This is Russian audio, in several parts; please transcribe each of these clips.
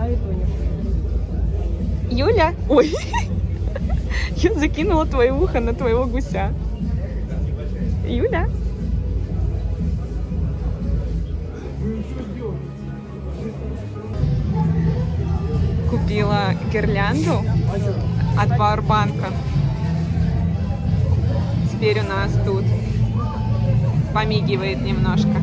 Юля? Ой, я закинула твое ухо на твоего гуся. Юля? Купила гирлянду от Powerbank. Теперь у нас тут помигивает немножко.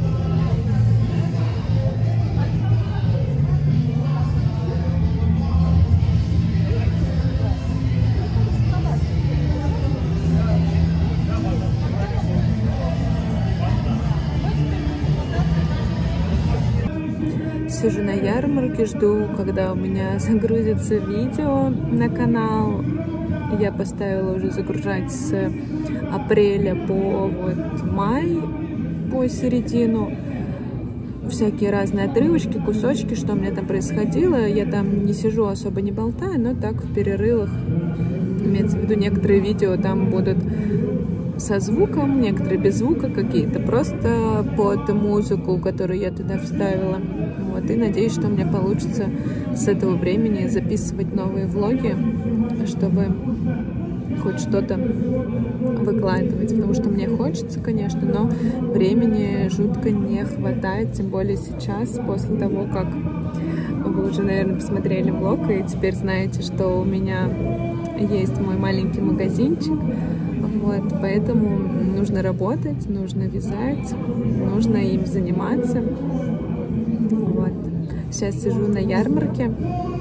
Сижу на ярмарке, жду, когда у меня загрузится видео на канал. Я поставила уже загружать с апреля по май, по середину. Всякие разные отрывочки, кусочки, что у меня там происходило. Я там не сижу, особо не болтаю, но так в перерывах. Имеется в виду, некоторые видео там будут со звуком, некоторые без звука, какие-то просто под музыку, которую я туда вставила. Вот, и надеюсь, что у меня получится с этого времени записывать новые влоги, чтобы хоть что-то выкладывать, потому что мне хочется, конечно, но времени жутко не хватает, тем более сейчас, после того, как вы уже, наверное, посмотрели влог, и теперь знаете, что у меня есть мой маленький магазинчик. Вот, поэтому нужно работать, нужно вязать, нужно им заниматься. Вот. Сейчас сижу на ярмарке.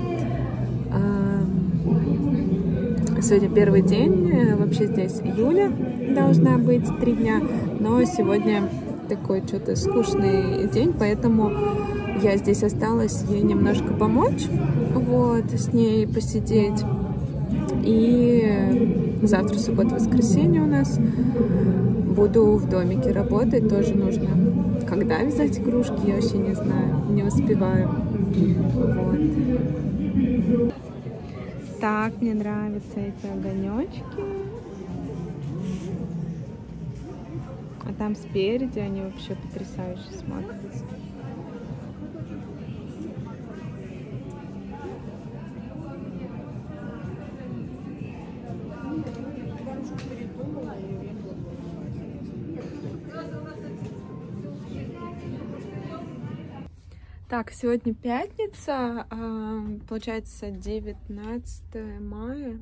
Сегодня первый день. Вообще здесь Юля должна быть 3 дня. Но сегодня такой что-то скучный день, поэтому я здесь осталась ей немножко помочь. Вот, с ней посидеть. И завтра, суббота, воскресенье у нас. Буду в домике работать. Тоже нужно. Когда вязать игрушки, я вообще не знаю. Не успеваю. Вот. Так, мне нравятся эти огонечки. А там спереди они вообще потрясающе смотрятся. Так, сегодня пятница, получается 19 мая.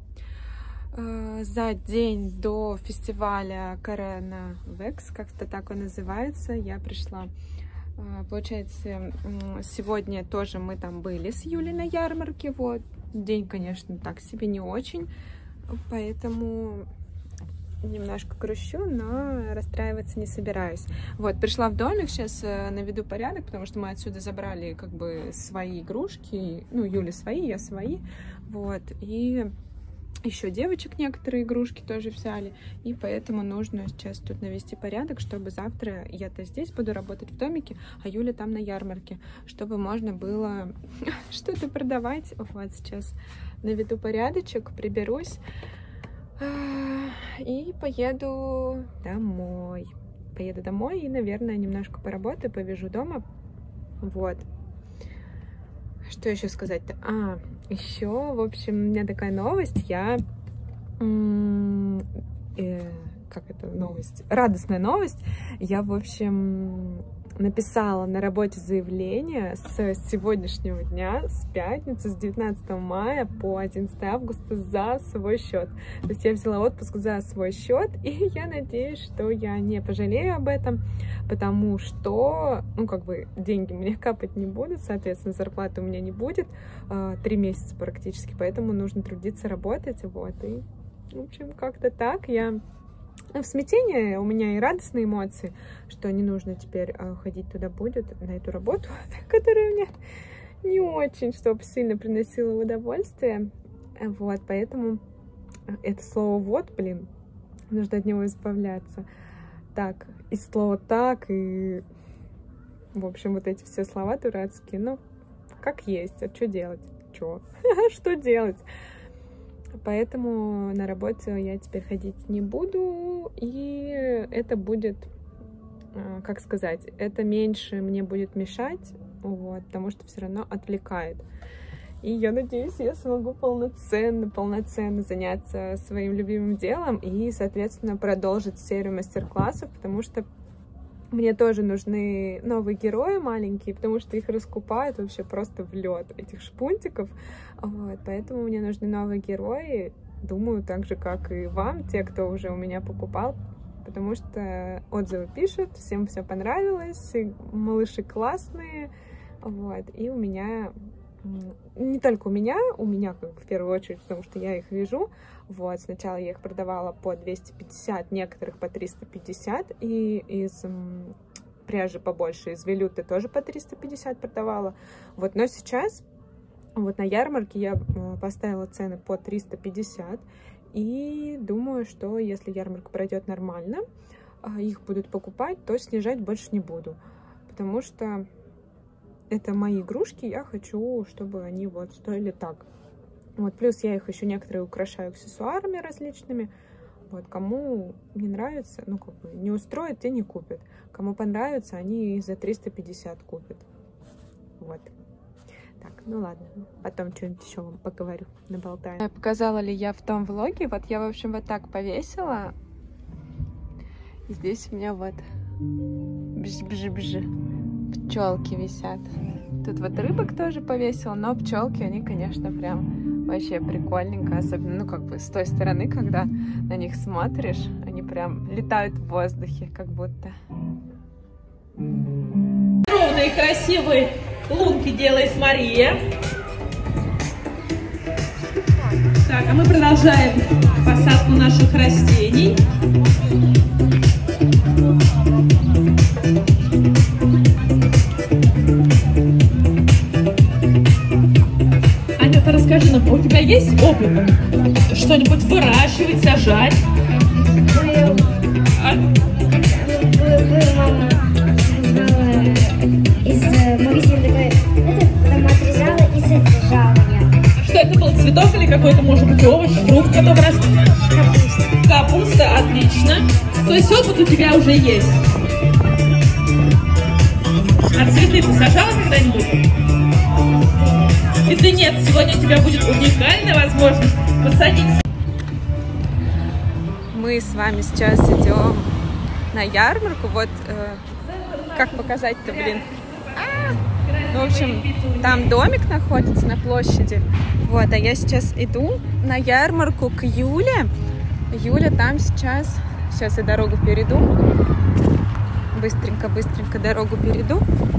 За день до фестиваля Corona Vex, как-то так он называется, я пришла. Получается, сегодня тоже мы там были с Юлей на ярмарке. Вот. День, конечно, так себе, не очень, поэтому немножко грущу, но расстраиваться не собираюсь. Вот, пришла в домик, сейчас наведу порядок, потому что мы отсюда забрали как бы свои игрушки, ну, Юля свои, я свои, вот, и еще девочек некоторые игрушки тоже взяли, и поэтому нужно сейчас тут навести порядок, чтобы завтра я-то здесь буду работать в домике, а Юля там на ярмарке, чтобы можно было что-то продавать. Вот, сейчас наведу порядочек, приберусь. И поеду домой. Поеду домой и, наверное, немножко поработаю, повяжу дома. Вот. Что еще сказать-то? Еще, в общем, у меня такая новость. Я... как это новость? Радостная новость. Я, в общем, написала на работе заявление с сегодняшнего дня, с пятницы, с 19 мая по 11 августа за свой счет. То есть я взяла отпуск за свой счет, и я надеюсь, что я не пожалею об этом, потому что, ну, как бы, деньги мне капать не будут, соответственно, зарплаты у меня не будет 3 месяца практически, поэтому нужно трудиться, работать, вот, и, в общем, как-то так. Я в смятении, у меня и радостные эмоции, что не нужно теперь ходить туда будет, на эту работу, которая мне не очень, чтобы сильно приносила удовольствие. Вот, поэтому это слово «вот», блин, нужно от него избавляться. Так, и слово «так», и, в общем, вот эти все слова дурацкие, ну, как есть, а что делать? Что делать? Поэтому на работу я теперь ходить не буду, и это будет, как сказать, это меньше мне будет мешать вот, потому что все равно отвлекает. И я надеюсь, я смогу полноценно заняться своим любимым делом и, соответственно, продолжить серию мастер-классов, потому что мне тоже нужны новые герои маленькие, потому что их раскупают вообще просто в лед, этих шпунтиков. Вот, поэтому мне нужны новые герои. Думаю, так же, как и вам, те, кто уже у меня покупал, потому что отзывы пишут, всем все понравилось, малыши классные. Вот, и у меня... Не только у меня как бы, в первую очередь, потому что я их вяжу. Вот, сначала я их продавала по 250, некоторых по 350, и из пряжи побольше, из велюты тоже по 350 продавала. Вот, но сейчас, вот на ярмарке я поставила цены по 350, и думаю, что если ярмарка пройдет нормально, их будут покупать, то снижать больше не буду, потому что это мои игрушки, я хочу, чтобы они вот стоили так. Вот, плюс я их еще некоторые украшаю аксессуарами различными. Вот, кому не нравится, ну, как бы не устроит, те не купят. Кому понравится, они за 350 купят. Вот. Так, ну ладно, потом что-нибудь еще вам поговорю, наболтаю. Показала ли я в том влоге? Вот я, в общем, вот так повесила. И здесь у меня вот пчелки висят. Тут вот рыбок тоже повесила, но пчелки, они, конечно, прям вообще прикольненько, особенно, ну, как бы с той стороны, когда на них смотришь, они прям летают в воздухе, как будто. Ровные, красивые лунки делает Мария. Так, а мы продолжаем посадку наших растений. Расскажи нам, у тебя есть опыт что-нибудь выращивать, сажать? Мама из магазина такой, потом отрезала и сажала я. Что это был, цветок или какой-то, может быть, овощ, фрукт, который растет? Капуста. Капуста, отлично. То есть опыт у тебя уже есть. А цветы ты сажала когда-нибудь? Если нет, сегодня у тебя будет уникальная возможность посадить. Мы с вами сейчас идем на ярмарку. Вот как показать-то, блин. Ну, в общем, там домик находится на площади. Вот, а я сейчас иду на ярмарку к Юле. Юля там сейчас... Сейчас я дорогу перейду. Быстренько дорогу перейду.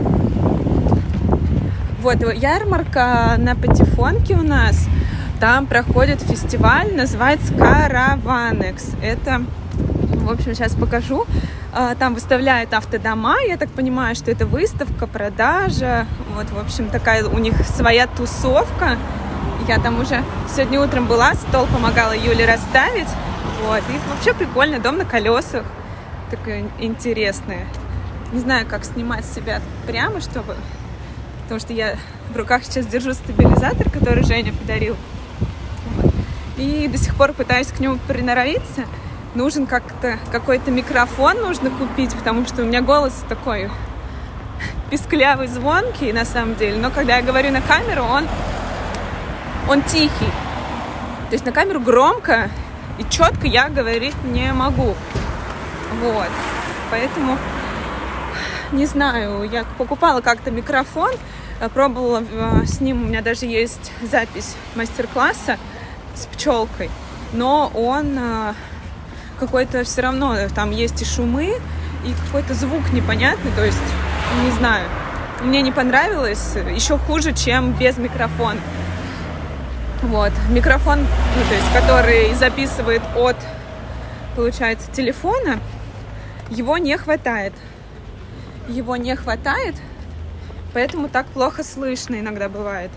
Вот, ярмарка на Патефонке у нас. Там проходит фестиваль, называется Караванекс. Это, в общем, сейчас покажу. Там выставляют автодома. Я так понимаю, что это выставка, продажа. Вот, в общем, такая у них своя тусовка. Я там уже сегодня утром была, стол помогала Юле расставить. Вот, и вообще прикольно, дом на колесах. Такое интересное. Не знаю, как снимать себя прямо, чтобы... Потому что я в руках сейчас держу стабилизатор, который Женя подарил. Вот. И до сих пор пытаюсь к нему приноровиться. Нужен как-то какой-то микрофон нужно купить, потому что у меня голос такой писклявый, звонкий на самом деле. Но когда я говорю на камеру, он тихий. То есть на камеру громко и четко я говорить не могу. Вот. Поэтому... Не знаю, я покупала как-то микрофон, пробовала с ним, у меня даже есть запись мастер-класса с пчелкой, но он какой-то все равно, там есть и шумы, и какой-то звук непонятный, то есть, не знаю, мне не понравилось, еще хуже, чем без микрофона. Вот, микрофон, ну, то есть, который записывает от, получается, телефона, его не хватает. Его не хватает, поэтому так плохо слышно иногда бывает.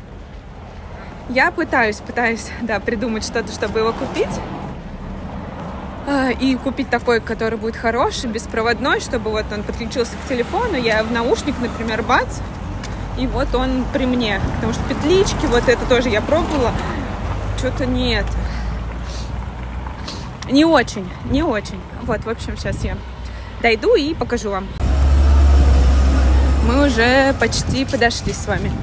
Я пытаюсь, да, придумать что-то, чтобы его купить. И купить такой, который будет хороший, беспроводной, чтобы вот он подключился к телефону, я в наушник, например, бац, и вот он при мне. Потому что петлички, вот это тоже я пробовала, что-то нет. Не очень. Вот, в общем, сейчас я дойду и покажу вам. Мы уже почти подошли с вами.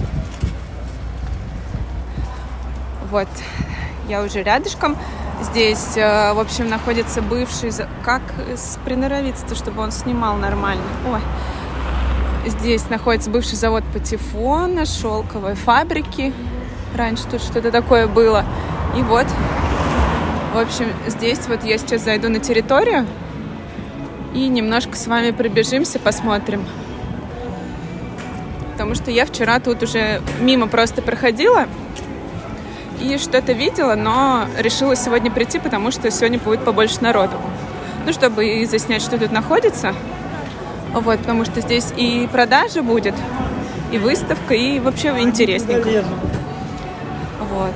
Вот, я уже рядышком. Здесь, в общем, находится бывший... Как приноровиться-то, чтобы он снимал нормально? Ой. Здесь находится бывший завод патефона, шелковой фабрики. Раньше тут что-то такое было. И вот, в общем, здесь вот я сейчас зайду на территорию и немножко с вами пробежимся, посмотрим. Потому что я вчера тут уже мимо просто проходила и что-то видела, но решила сегодня прийти, потому что сегодня будет побольше народу. Ну, чтобы и заснять, что тут находится. Вот, потому что здесь и продажа будет, и выставка, и вообще интересненько. Вот.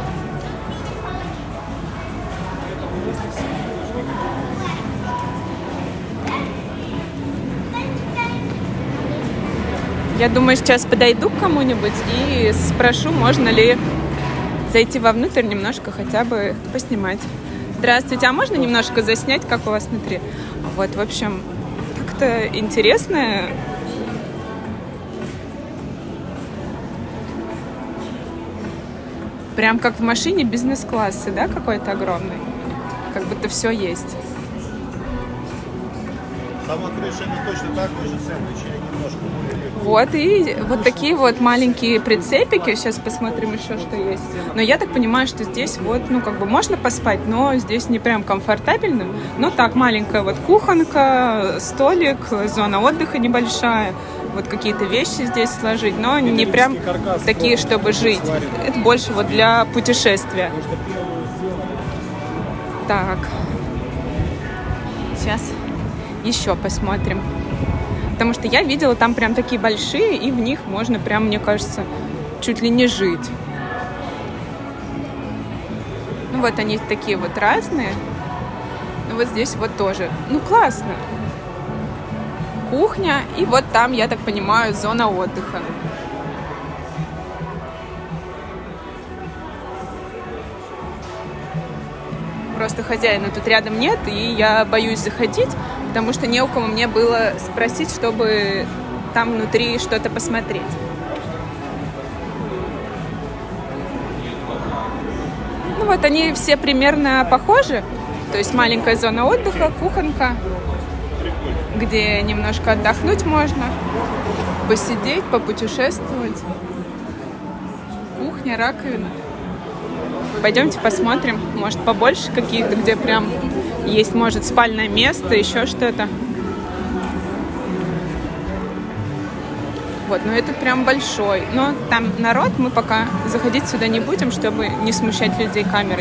Я думаю, сейчас подойду к кому-нибудь и спрошу, можно ли зайти вовнутрь немножко, хотя бы поснимать. Здравствуйте, а можно немножко заснять, как у вас внутри? Вот, в общем, как-то интересно. Прям как в машине бизнес-классы, да, какой-то огромный? Как будто все есть. Сама крыша не точно такой же сэндвич, или немножко более. Вот, и вот такие вот маленькие прицепики. Сейчас посмотрим еще, что есть. Но я так понимаю, что здесь вот, ну, как бы можно поспать, но здесь не прям комфортабельно. Но так, маленькая вот кухонка, столик, зона отдыха небольшая. Вот какие-то вещи здесь сложить, но не прям такие, чтобы жить. Это больше вот для путешествия. Так. Сейчас еще посмотрим. Потому что я видела там прям такие большие, и в них можно прям, мне кажется, чуть ли не жить. Ну вот они такие вот разные. Ну вот здесь вот тоже. Ну классно. Кухня, и вот там, я так понимаю, зона отдыха. Просто хозяина тут рядом нет, и я боюсь заходить, потому что не у кого мне было спросить, чтобы там внутри что-то посмотреть. Ну вот они все примерно похожи. То есть маленькая зона отдыха, кухонка, где немножко отдохнуть можно, посидеть, попутешествовать. Кухня, раковина. Пойдемте посмотрим, может, побольше какие-то, где прям есть, может, спальное место, еще что-то. Вот, но это прям большой. Но там народ, мы пока заходить сюда не будем, чтобы не смущать людей камерой.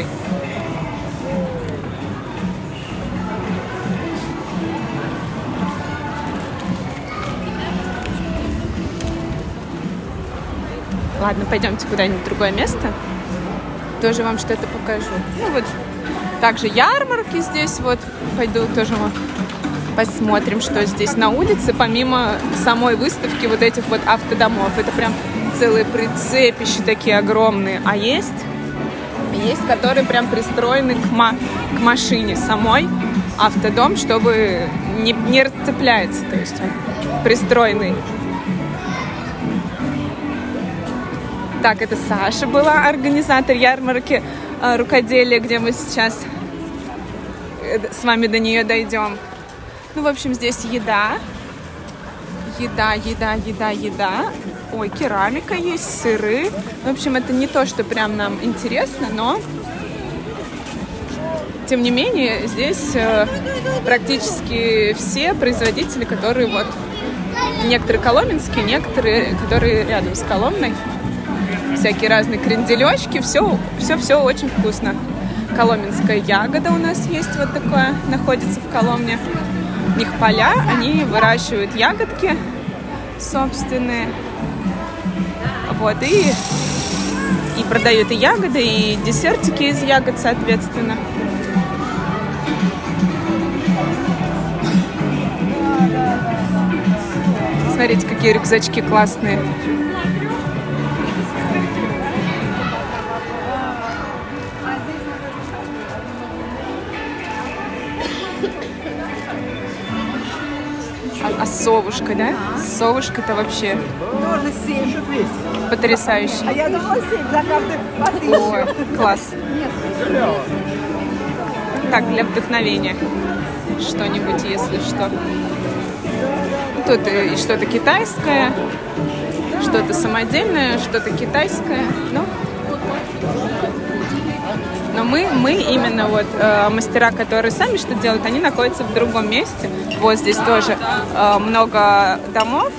Ладно, пойдемте куда-нибудь в другое место. Тоже вам что-то покажу. Ну вот, также ярмарки здесь вот. Пойду тоже посмотрим, что здесь на улице, помимо самой выставки вот этих вот автодомов. Это прям целые прицепища такие огромные. А есть, которые прям пристроены к машине самой. Автодом, чтобы не расцепляется, то есть он пристроенный. Так, это Саша была, организатор ярмарки рукоделия, где мы сейчас с вами до нее дойдем. Ну, в общем, здесь еда. Еда. Ой, керамика есть, сыры. В общем, это не то, что прям нам интересно, но тем не менее, здесь практически все производители, которые вот... Некоторые коломенские, некоторые, которые рядом с Коломной. Всякие разные кренделечки, все очень вкусно. Коломенская ягода у нас есть вот такое, находится в Коломне. У них поля, они выращивают ягодки собственные. Вот, и продают и ягоды, и десертики из ягод, соответственно. Смотрите, какие рюкзачки классные. совушкой, да? Совушка-то вообще Тоже 7. потрясающе. А я думала 7 за каждый по 1000. Ой, класс. Так, для вдохновения что-нибудь, если что. Тут и что-то китайское, что-то самодельное, что-то китайское. Но мы именно вот мастера, которые сами что делают, они находятся в другом месте. Вот здесь тоже много домов.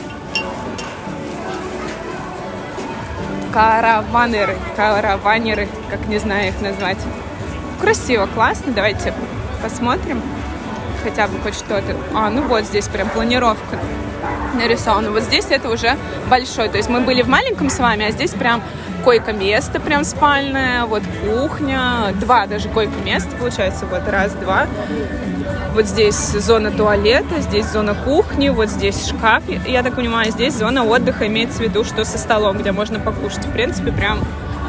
Караванеры, как не знаю их назвать. Красиво, классно. Давайте посмотрим хотя бы хоть что-то. Ну вот здесь прям планировка нарисована. Вот здесь это уже большой. То есть мы были в маленьком с вами, а здесь прям койко-место прям спальное, вот кухня, 2 даже койко-места получается, вот 1, 2. Вот здесь зона туалета, здесь зона кухни, вот здесь шкаф, я так понимаю, здесь зона отдыха, имеется в виду, что со столом, где можно покушать, в принципе, прям,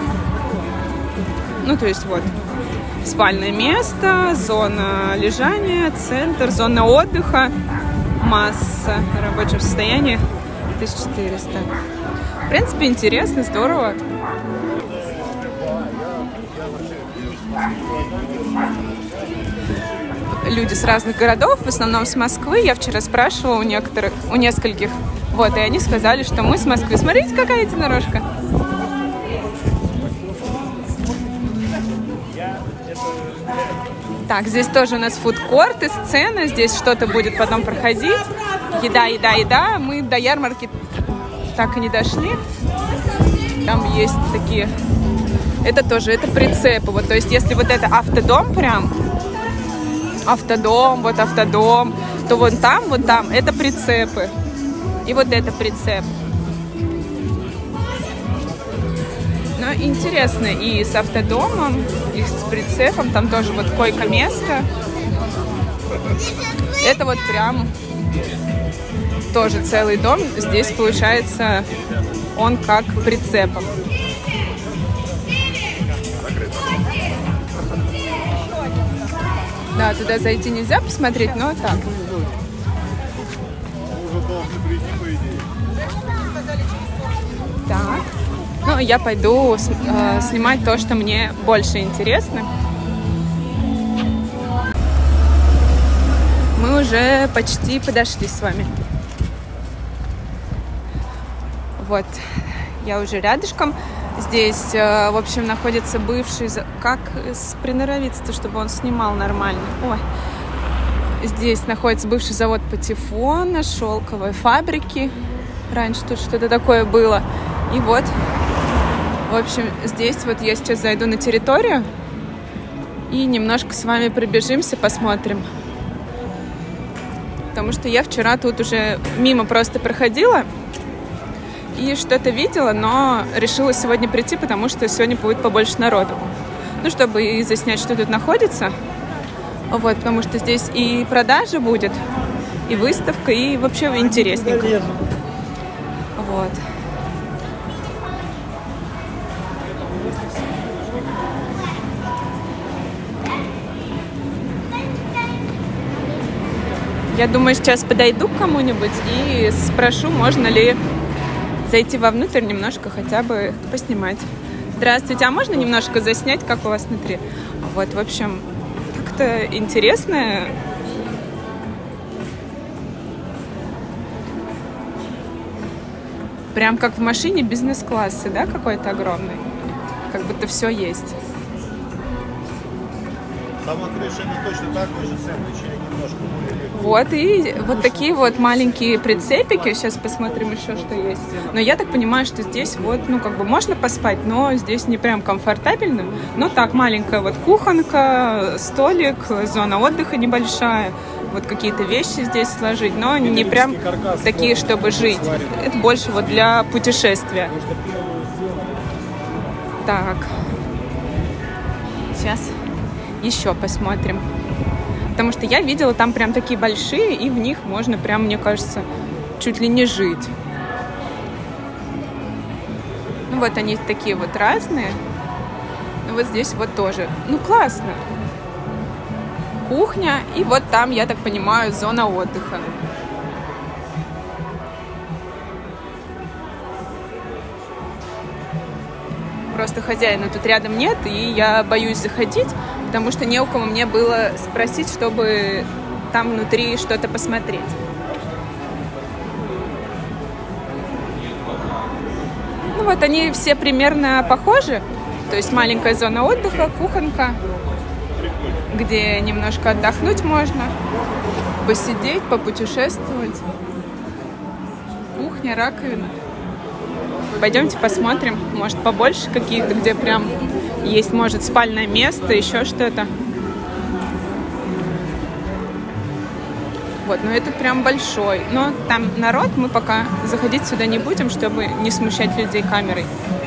то есть вот спальное место, зона лежания, центр, зона отдыха, масса в рабочем состоянии 1400. В принципе, интересно, здорово. Люди с разных городов, в основном с Москвы. Я вчера спрашивала у нескольких, вот, и они сказали, что мы с Москвы. Смотрите, какая единорожка. Так, здесь тоже у нас фудкорт и сцена, здесь что-то будет потом проходить. Еда. Мы до ярмарки так и не дошли. Там есть такие... Это прицепы. Вот, то есть, если вот это автодом прям, автодом, то вот там это прицепы. И вот это прицеп. Но интересно и с автодомом, и с прицепом. Там тоже вот койко-место. Это вот прям тоже целый дом. Здесь получается он как прицепом. Да, туда зайти нельзя посмотреть, но так. Так. Я пойду снимать то, что мне больше интересно. Мы уже почти подошли с вами. Вот, я уже рядышком. Здесь, в общем, находится бывший... Как приноровиться-то, чтобы он снимал нормально? Ой. Здесь находится бывший завод патефона, шелковой фабрики. Раньше тут что-то такое было. И вот, в общем, здесь вот я сейчас зайду на территорию и немножко с вами пробежимся, посмотрим. Потому что я вчера тут уже мимо просто проходила и что-то видела, но решила сегодня прийти, потому что сегодня будет побольше народу. Чтобы и заснять, что тут находится. Вот, потому что здесь и продажа будет, и выставка, и вообще интересненько. Вот. Я думаю, сейчас подойду к кому-нибудь и спрошу, можно ли зайти вовнутрь немножко, хотя бы поснимать. Здравствуйте, а можно немножко заснять, как у вас внутри? Вот, в общем, так-то интересно. Прям как в машине бизнес-класса, да, какой-то огромный? Как будто все есть. Сама крыша не точно такой же сэндвич, немножко более. Вот, и вот такие вот маленькие прицепики. Сейчас посмотрим еще, что есть. Но я так понимаю, что здесь вот, можно поспать, но здесь не прям комфортабельно. Но так, маленькая вот кухонка, столик, зона отдыха небольшая. Вот какие-то вещи здесь сложить, но не прям такие, чтобы жить. Это больше вот для путешествия. Так. Сейчас еще посмотрим. Потому что я видела там прям такие большие, и в них можно прям, мне кажется, чуть ли не жить. Вот они такие вот разные. Вот здесь вот тоже. Классно. Кухня, и вот там, я так понимаю, зона отдыха. просто хозяина тут рядом нет, и я боюсь заходить, потому что не у кого мне было спросить, чтобы там внутри что-то посмотреть. Ну вот они все примерно похожи, то есть маленькая зона отдыха, кухонка, где немножко отдохнуть можно, посидеть, попутешествовать. Кухня, раковина. Пойдемте посмотрим, может побольше какие-то, где прям есть, может, спальное место, еще что-то. Вот, но это прям большой. Но там народ, мы пока заходить сюда не будем, чтобы не смущать людей камерой.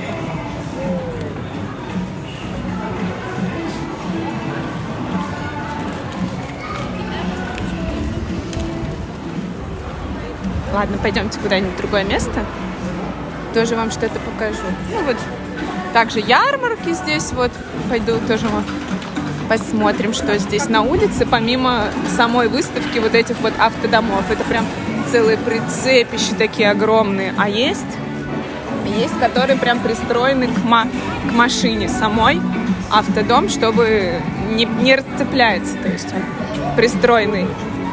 Ладно, пойдемте куда-нибудь в другое место. Тоже вам что-то покажу. Ну вот, также ярмарки здесь вот. Пойду тоже посмотрим, что здесь на улице, помимо самой выставки вот этих вот автодомов. Это прям целые прицепища такие огромные. А есть, которые прям пристроены к машине самой. Автодом, чтобы не расцепляется, то есть он пристроенный.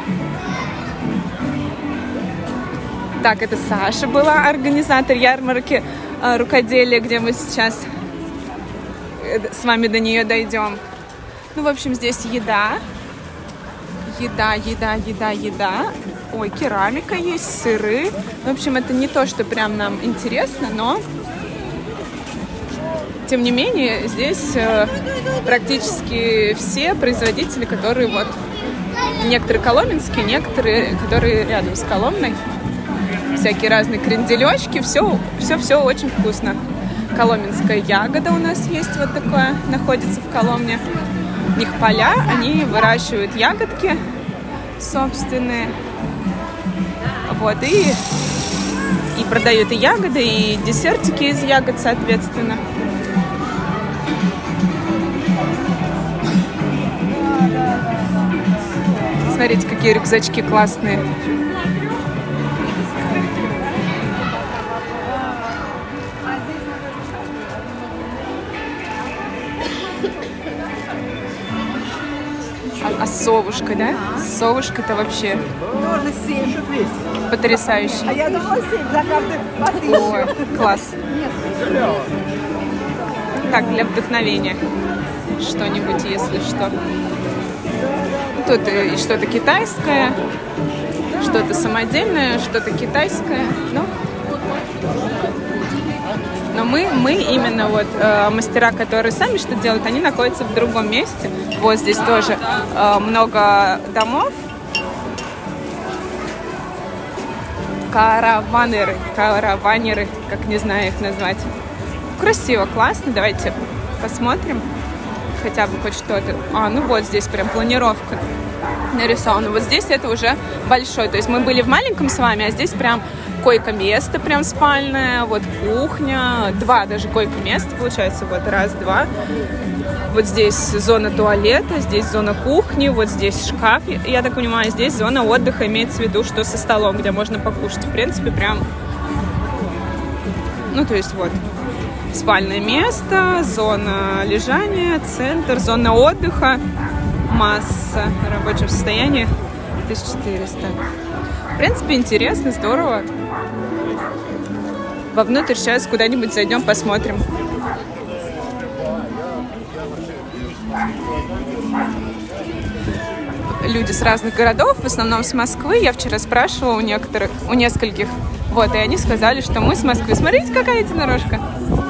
Так, это Саша была, организатор ярмарки рукоделия, где мы сейчас с вами до нее дойдем. Ну, в общем, здесь еда. Еда. Ой, керамика есть, сыры. В общем, это не то, что прям нам интересно, но тем не менее, здесь практически все производители, которые вот некоторые коломенские, некоторые, которые рядом с Коломной. Всякие разные кренделечки, все очень вкусно. Коломенская ягода у нас есть вот такое, находится в Коломне. У них поля, они выращивают ягодки собственные. Вот, и продают и ягоды, и десертики из ягод, соответственно. Смотрите, какие рюкзачки классные. А совушка, да? Совушка-то вообще Тоже 7. потрясающе. А я думала 7 за каждый по 1000. Ой, класс. Так, для вдохновения что-нибудь, если что. Тут и что-то китайское, что-то самодельное, что-то китайское. Но мы именно вот мастера, которые сами что делают, они находятся в другом месте. Вот здесь тоже много домов. Караванеры, как не знаю их назвать. Красиво, классно. Давайте посмотрим хотя бы хоть что-то. Ну вот здесь прям планировка нарисована. Вот здесь это уже большой. То есть мы были в маленьком с вами, а здесь прям койко-место прям спальное, вот кухня, 2 даже койко-места получается, вот 1, 2. Вот здесь зона туалета, здесь зона кухни, вот здесь шкаф, я так понимаю, здесь зона отдыха, имеется в виду, что со столом, где можно покушать, в принципе, прям, ну, то есть вот спальное место, зона лежания, центр, зона отдыха, масса в рабочем состоянии, 1400. В принципе, интересно, здорово. Вовнутрь сейчас куда-нибудь зайдем, посмотрим. Люди с разных городов, в основном с Москвы. Я вчера спрашивала у нескольких. Вот, и они сказали, что мы с Москвы. Смотрите, какая единорожка.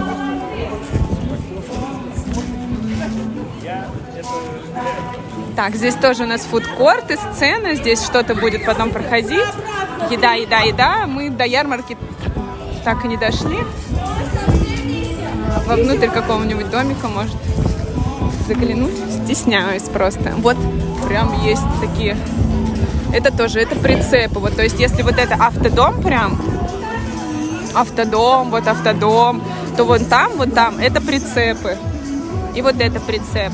Так, здесь тоже у нас фудкорт и сцена. Здесь что-то будет потом проходить. Еда. Мы до ярмарки так и не дошли. Вовнутрь какого-нибудь домика, может, заглянуть. Стесняюсь просто. Вот прям есть такие. Это тоже, это прицепы. Вот, то есть, если вот это автодом прям, автодом, то вон там, это прицепы. И вот это прицеп.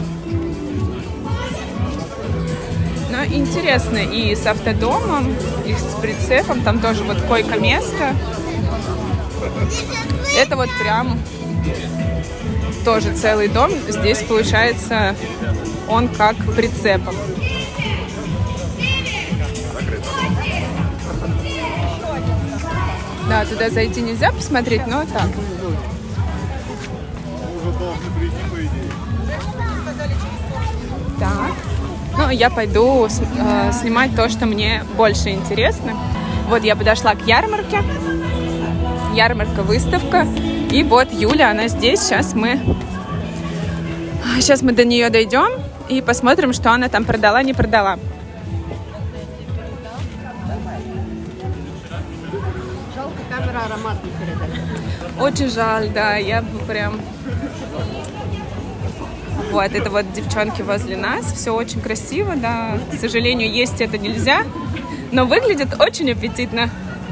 Но интересно и с автодомом, и с прицепом. Там тоже вот койко-место. Это вот прям Тоже целый дом. Здесь, получается, он как прицепом. Да, туда зайти нельзя посмотреть, но так. Так. Ну, я пойду снимать то, что мне больше интересно. Вот я подошла к ярмарке. Ярмарка, выставка. И вот Юля, она здесь. Сейчас мы до нее дойдем и посмотрим, что она там продала, не продала. Жалко, камера аромат не передает. Очень жаль, да, я бы прям... Вот, это вот девчонки возле нас, все очень красиво, да, к сожалению, есть это нельзя, но выглядит очень аппетитно.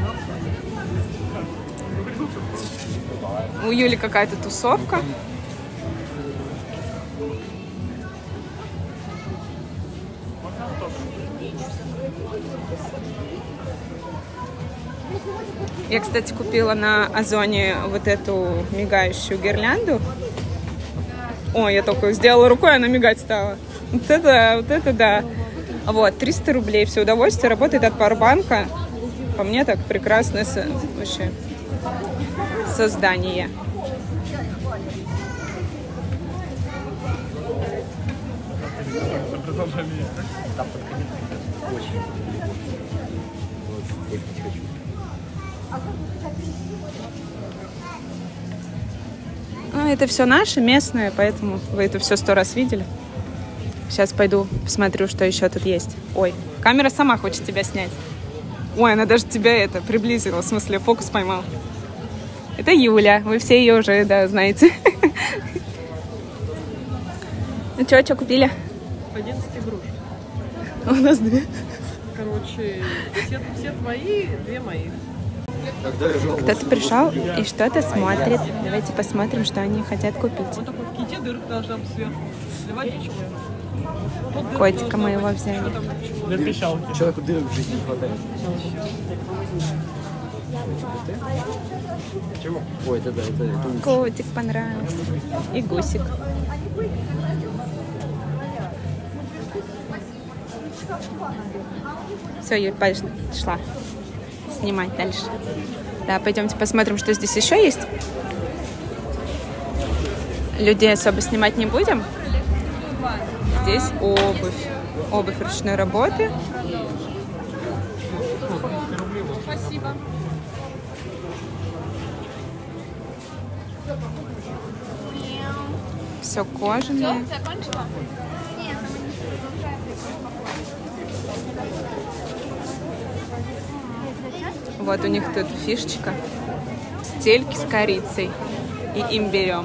У Юли какая-то тусовка. Я, кстати, купила на Озоне вот эту мигающую гирлянду. Ой, я только сделала рукой, она мигать стала. Вот это да. Вот, 300 рублей. Все удовольствие. Работает от Powerbank. По мне так прекрасное вообще создание. Это все наше, местное, поэтому вы это все 100 раз видели. Сейчас пойду посмотрю, что еще тут есть. Ой, камера сама хочет тебя снять. Ой, она даже тебя приблизила, в смысле, фокус поймал. Это Юля, вы все ее уже, да, знаете. Ну что купили? 11 груш. У нас 2. Короче, все твои, 2 мои. Кто-то пришел и что-то смотрит. Давайте посмотрим, что они хотят купить. Вот такой в ките дырка должна быть сверху. Водичку. Котика моего взяли. Человеку дырок в жизни не хватает. Чего? Ой, это да, это Котик понравился. И гусик. Все, я пошла снимать дальше. Да, пойдемте посмотрим, что здесь еще есть. Людей особо снимать не будем. Здесь обувь. Обувь ручной работы. Спасибо. Все кожаное. Вот у них тут фишечка. Стельки с корицей и имбирем.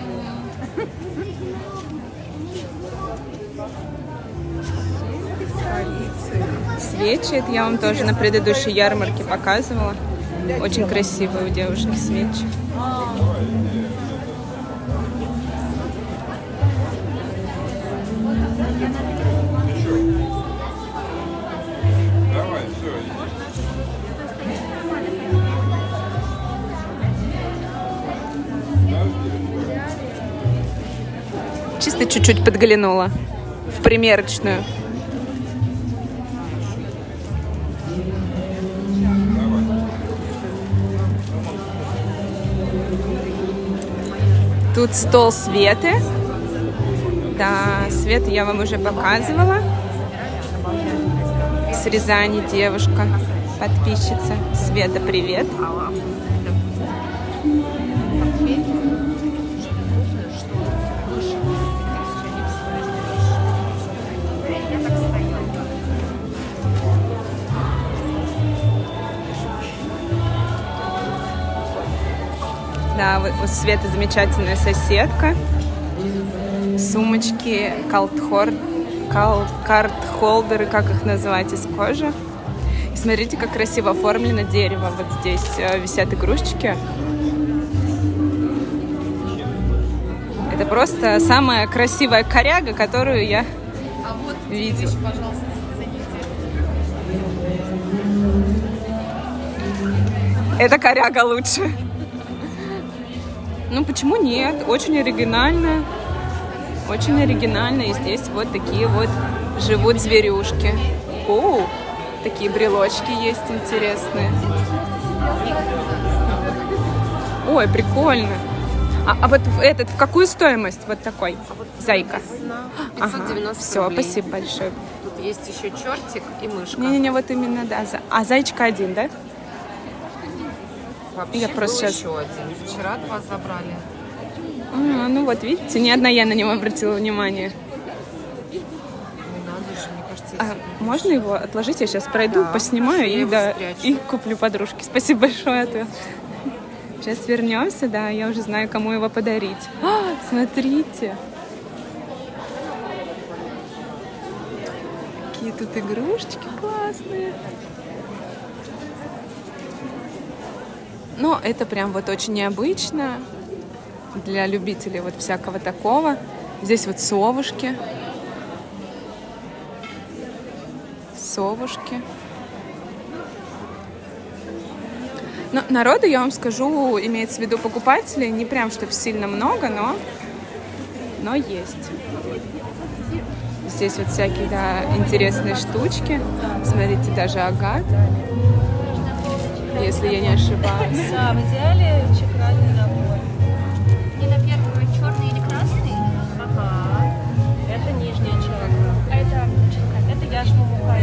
Свечи, это я вам тоже на предыдущей ярмарке показывала. Очень красивые у девушки свечи. Чисто чуть-чуть подглянула в примерочную. Тут стол Светы. Да, Свету я вам уже показывала. С Рязани девушка, подписчица. Света, привет. Да, вот у Светы замечательная соседка. Сумочки, карт-холдеры, как их называть, из кожи. И смотрите, как красиво оформлено дерево. Вот здесь висят игрушечки. Это просто самая красивая коряга, которую я видела. Пожалуйста, зацените. Эта коряга лучше. Ну, почему нет? Очень оригинально. Очень оригинально. И здесь вот такие вот живут зверюшки. О, такие брелочки есть интересные. Ой, прикольно. А вот этот, в какую стоимость вот такой? Зайка. 590 Все, рублей. спасибо большое. Тут есть еще чертик и мышка. Не-не-не, вот именно, да. А зайчика один, да? Вообще Я просто был сейчас- еще один. Вчера 2 забрали. Ну вот, видите, ни одна я на него обратила внимание. Не надо же, мне кажется, если... Можно его отложить? Я сейчас пройду, Да, поснимаю я и, его да, спрячу. и куплю подружке. Спасибо большое. Сейчас вернемся, да, я уже знаю, кому его подарить. Смотрите. Какие тут игрушечки классные. Но это прям вот очень необычно для любителей вот всякого такого. Здесь вот совушки. Совушки. Но народу, я вам скажу, имеется в виду покупателей, не прям чтобы сильно много, но есть. Здесь вот всякие, да, интересные штучки. Смотрите, даже агат, если я не ошибаюсь. Да, в идеале чеканный набор. Не на первую черный или красный? Ага. Это нижняя чакра. А это Это яшма мука.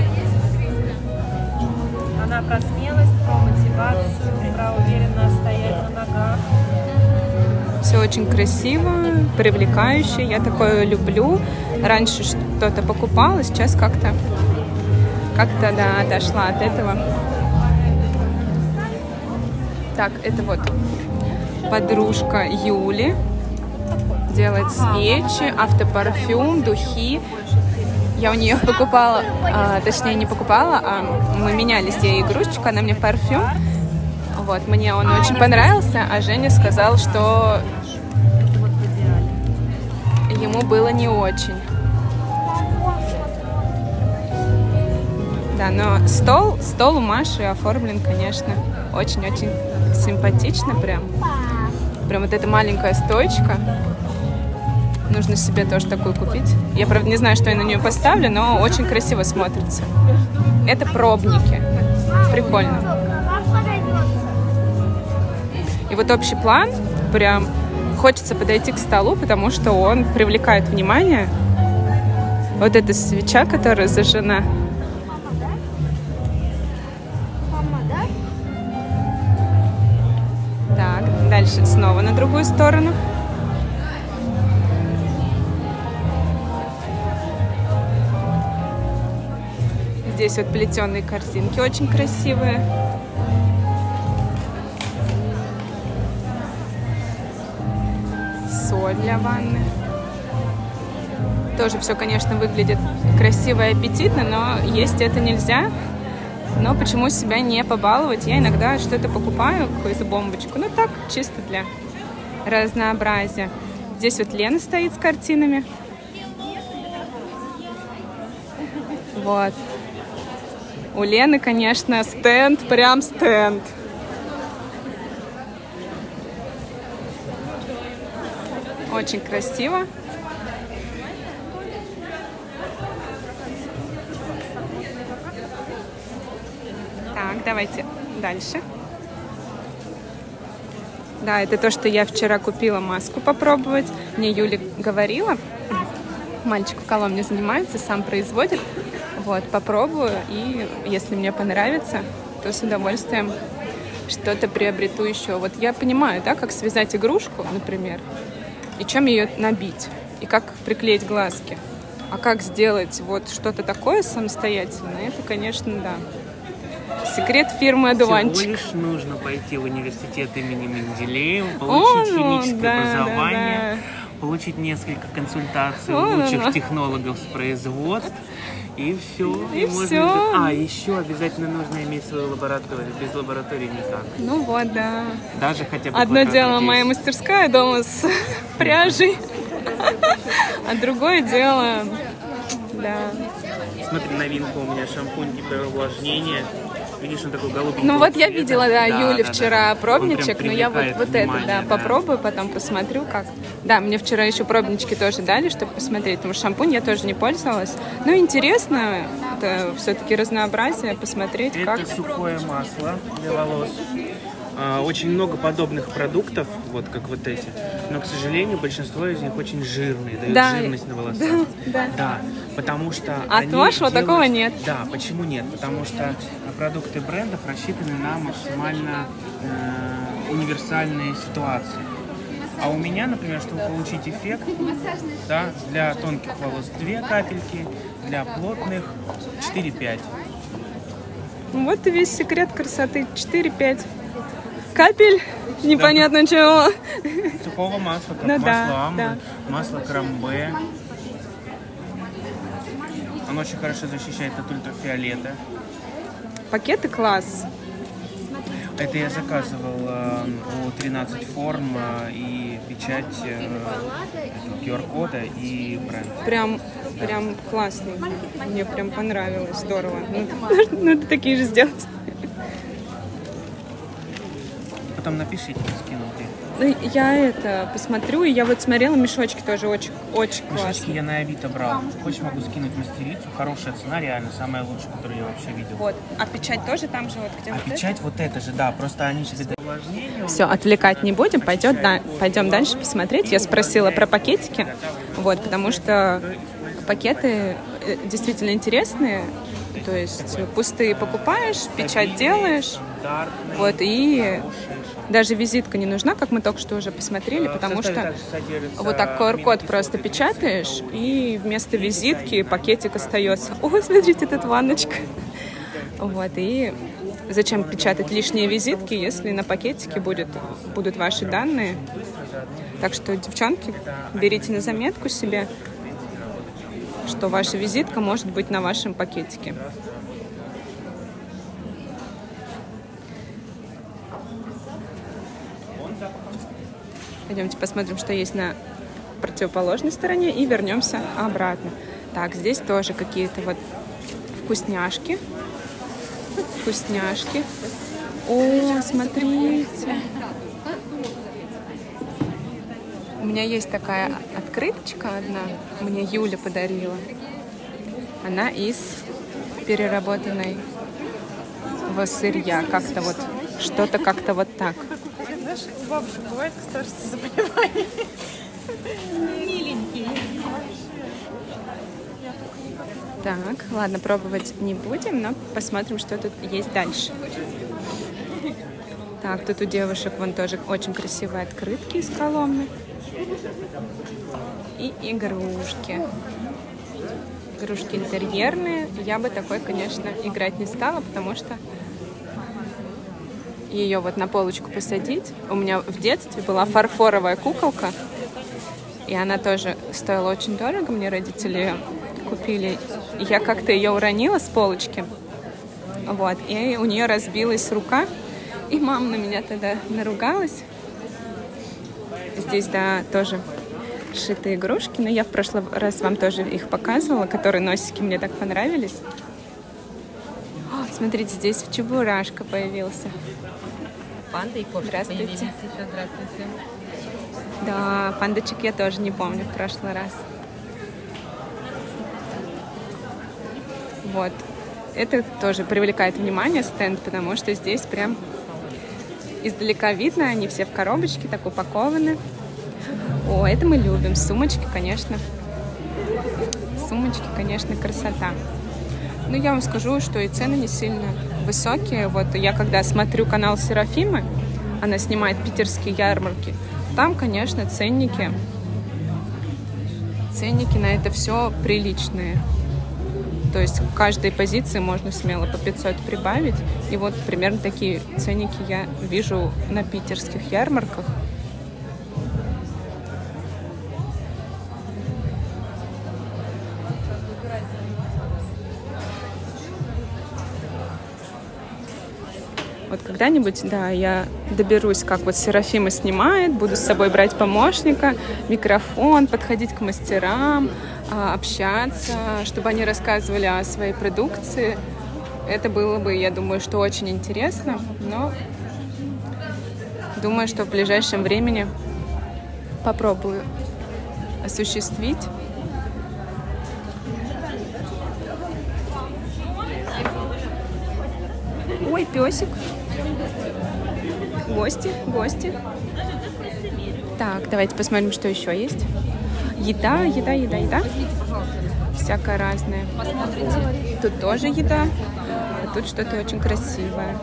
Она про смелость, про мотивацию, про уверенно стоять на ногах. Все очень красиво, привлекающе. Я такое люблю. Раньше что-то покупала, сейчас как-то, да, отошла от этого. Так, это вот подружка Юли. Делает свечи, автопарфюм, духи. Я у нее покупала, точнее не покупала, а мы менялись, я игрушечку, она мне парфюм. Вот, мне он очень понравился, а Женя сказал, что ему было не очень. Да, но стол у Маши оформлен, конечно, очень-очень симпатично прям. Прям вот эта маленькая стоечка. Нужно себе тоже такую купить. Я, правда, не знаю, что я на нее поставлю, но очень красиво смотрится. Это пробники. Прикольно. И вот общий план, прям хочется подойти к столу, потому что он привлекает внимание. Вот эта свеча, которая зажжена. Так, дальше снова на другую сторону. Здесь вот плетеные корзинки очень красивые. Соль для ванны. Тоже все, конечно, выглядит красиво и аппетитно, но есть это нельзя. Но почему себя не побаловать? Я иногда что-то покупаю, какую-то бомбочку. Ну так, чисто для разнообразия. Здесь вот Лена стоит с картинами. Вот. У Лены, конечно, стенд, прям стенд. Очень красиво. Так, давайте дальше. Да, это то, что я вчера купила маску попробовать. Мне Юля говорила, мальчик в Коломне занимается, сам производит. Вот, попробую, и если мне понравится, то с удовольствием что-то приобрету еще. Вот я понимаю, да, как связать игрушку, например, и чем ее набить, и как приклеить глазки. А как сделать вот что-то такое самостоятельно, это, конечно, да. Секрет фирмы «Одуванчик». Всего лишь нужно пойти в университет имени Менделеева, получить химическое образование, получить несколько консультаций у лучших технологов с производств, и все. И все. А, еще обязательно нужно иметь свою лабораторию. Без лаборатории никак. Ну вот, да. Даже хотя бы Одно дело здесь. моя мастерская дома с пряжей, а другое дело, да. Смотри, новинка у меня шампунь гиперувлажнения. Видишь, он такой голубенький. Ну вот я цвета. видела, да, Юли да, вчера да. пробничек, но я вот это, внимание, да, попробую, потом посмотрю, как. Да, мне вчера еще пробнички тоже дали, чтобы посмотреть, потому что шампунь я тоже не пользовалась. Ну, интересно, это все-таки разнообразие, посмотреть, Это как. сухое масло для волос. Очень много подобных продуктов, вот как вот эти, но, к сожалению, большинство из них очень жирные, дают Да, жирность на волосах. да. Потому что А от вашего такого нет? Да, почему нет? Потому что продукты брендов рассчитаны на максимально универсальные ситуации. А у меня, например, чтобы получить эффект, да, для тонких волос 2 капельки, для плотных 4-5. Вот и весь секрет красоты. 4-5 капель, непонятно чего. Сухого масла, как Ну масло да, амбы, да. масло карамбе. Оно очень хорошо защищает от ультрафиолета. Пакеты класс. Это я заказывал у 13 форм и печать QR-кода и бренд. Прям классный. Мне прям понравилось, здорово. Надо такие же сделать. Потом напишите, скину ты. Ну, я это посмотрю, и я вот смотрела, мешочки тоже очень Мешочки классные. я на Авито брал. Хочешь, могу скинуть мастерицу. Хорошая цена, реально, самая лучшая, которую я вообще видел. Вот. А печать тоже там же вот где А вот печать вот это же, да, просто они себе дают увлажнение. Все, отвлекать не будем, пойдем дальше посмотреть. Я спросила про пакетики, вот, потому что пакеты действительно интересные. То есть пустые покупаешь, печать делаешь, вот, и даже визитка не нужна, как мы только что уже посмотрели, потому что вот так QR-код просто печатаешь, и вместо визитки пакетик остается. Ой, смотрите, тут ванночка. Вот, и зачем печатать лишние визитки, если на пакетике будут ваши данные. Так что, девчонки, берите на заметку себе, что ваша визитка может быть на вашем пакетике. Пойдемте посмотрим, что есть на противоположной стороне, и вернемся обратно. Так, здесь тоже какие-то вот вкусняшки. Вкусняшки. О, смотрите. У меня есть такая открыточка одна, мне Юля подарила. Она из переработанной сырья. Как-то вот, что-то как-то вот так. Знаешь, у бабушек бывает старости заболевания. Миленькие. Так, ладно, пробовать не будем, но посмотрим, что тут есть дальше. Так, тут у девушек вон тоже очень красивые открытки из Коломны. И игрушки. Игрушки интерьерные. Я бы такой, конечно, играть не стала, потому что ее вот на полочку посадить. У меня в детстве была фарфоровая куколка, и она тоже стоила очень дорого. Мне родители купили. Я как-то ее уронила с полочки. Вот, и у нее разбилась рука, и мама на меня тогда наругалась. Здесь, да, тоже сшитые игрушки, но я в прошлый раз вам тоже их показывала, которые носики мне так понравились. О, смотрите, здесь Чебурашка появился. Панда и кошка Здравствуйте. появились еще. Здравствуйте. Да, пандочек я тоже не помню в прошлый раз. Вот. Это тоже привлекает внимание, стенд, потому что здесь прям издалека видно, они все в коробочке, так упакованы. О, это мы любим. Сумочки, конечно. Сумочки, конечно, красота. Ну, я вам скажу, что и цены не сильно высокие. Вот я когда смотрю канал Серафимы, она снимает питерские ярмарки, там, конечно, ценники на это все приличные. То есть к каждой позиции можно смело по 500 прибавить. И вот примерно такие ценники я вижу на питерских ярмарках. Вот когда-нибудь, да, я доберусь, как вот Серафима снимает, буду с собой брать помощника, микрофон, подходить к мастерам, общаться, чтобы они рассказывали о своей продукции. Это было бы, я думаю, что очень интересно, но думаю, что в ближайшем времени попробую осуществить. Ой, песик. Гости, гости. Так, давайте посмотрим, что еще есть. Еда, еда, еда, еда. Всякое разное. Тут тоже еда, а тут что-то очень красивое.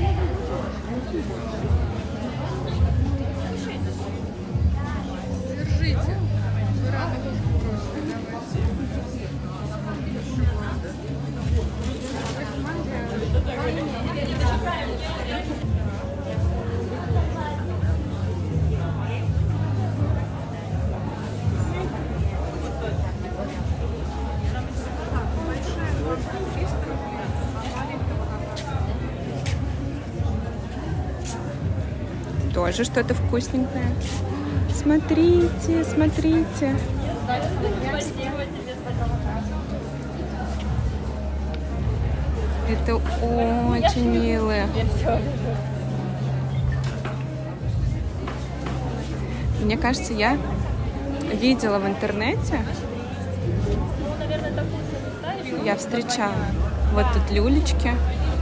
Тоже что-то вкусненькое. Смотрите, смотрите. Это очень милые. Мне кажется, я видела в интернете. Я встречала. Вот тут люлечки.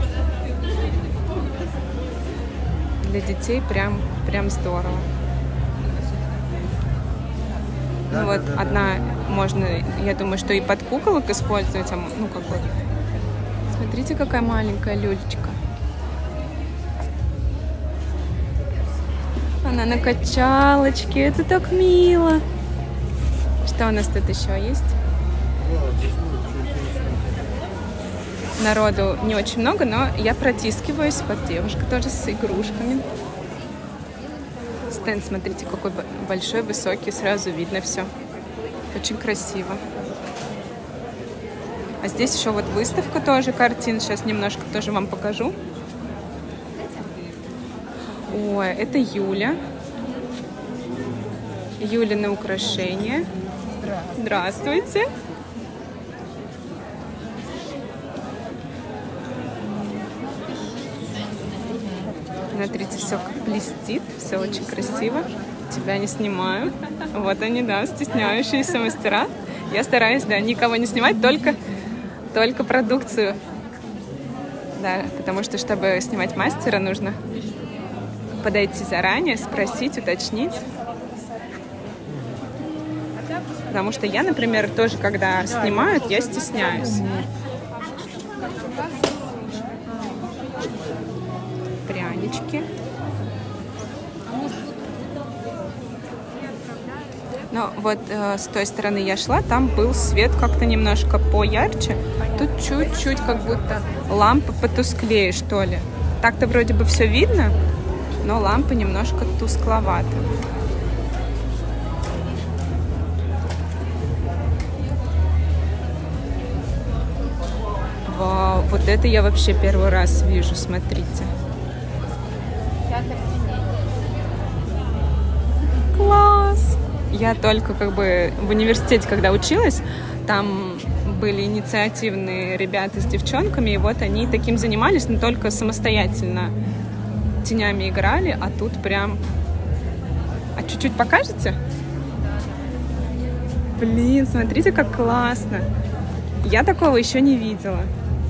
Для детей прям здорово. Ну вот одна можно, я думаю, что и под куколок использовать, ну как бы. Смотрите, какая маленькая люлечка. Она на качалочке, это так мило. Что у нас тут еще есть? Народу не очень много, но я протискиваюсь. Вот девушка тоже с игрушками. Стенд, смотрите, какой большой, высокий, сразу видно все. Очень красиво. А здесь еще вот выставка тоже картин. Сейчас немножко тоже вам покажу. Ой, это Юля. Юлины украшения. Здравствуйте. Смотрите, все как блестит, все очень красиво. Тебя не снимаю. Вот они, да, стесняющиеся мастера. Я стараюсь, да, никого не снимать, только продукцию. Да, потому что, чтобы снимать мастера, нужно подойти заранее, спросить, уточнить. Потому что я, например, тоже, когда снимают, я стесняюсь. Прянички. Но вот с той стороны я шла, там был свет как-то немножко поярче. Тут чуть-чуть как будто лампа потусклее, что ли. Так-то вроде бы все видно, но лампа немножко тускловата. Вау, вот это я вообще первый раз вижу, смотрите. Класс! Я только как бы в университете, когда училась, там были инициативные ребята с девчонками, и вот они таким занимались, но только самостоятельно тенями играли, а тут прям... А чуть-чуть покажете? Блин, смотрите, как классно! Я такого еще не видела.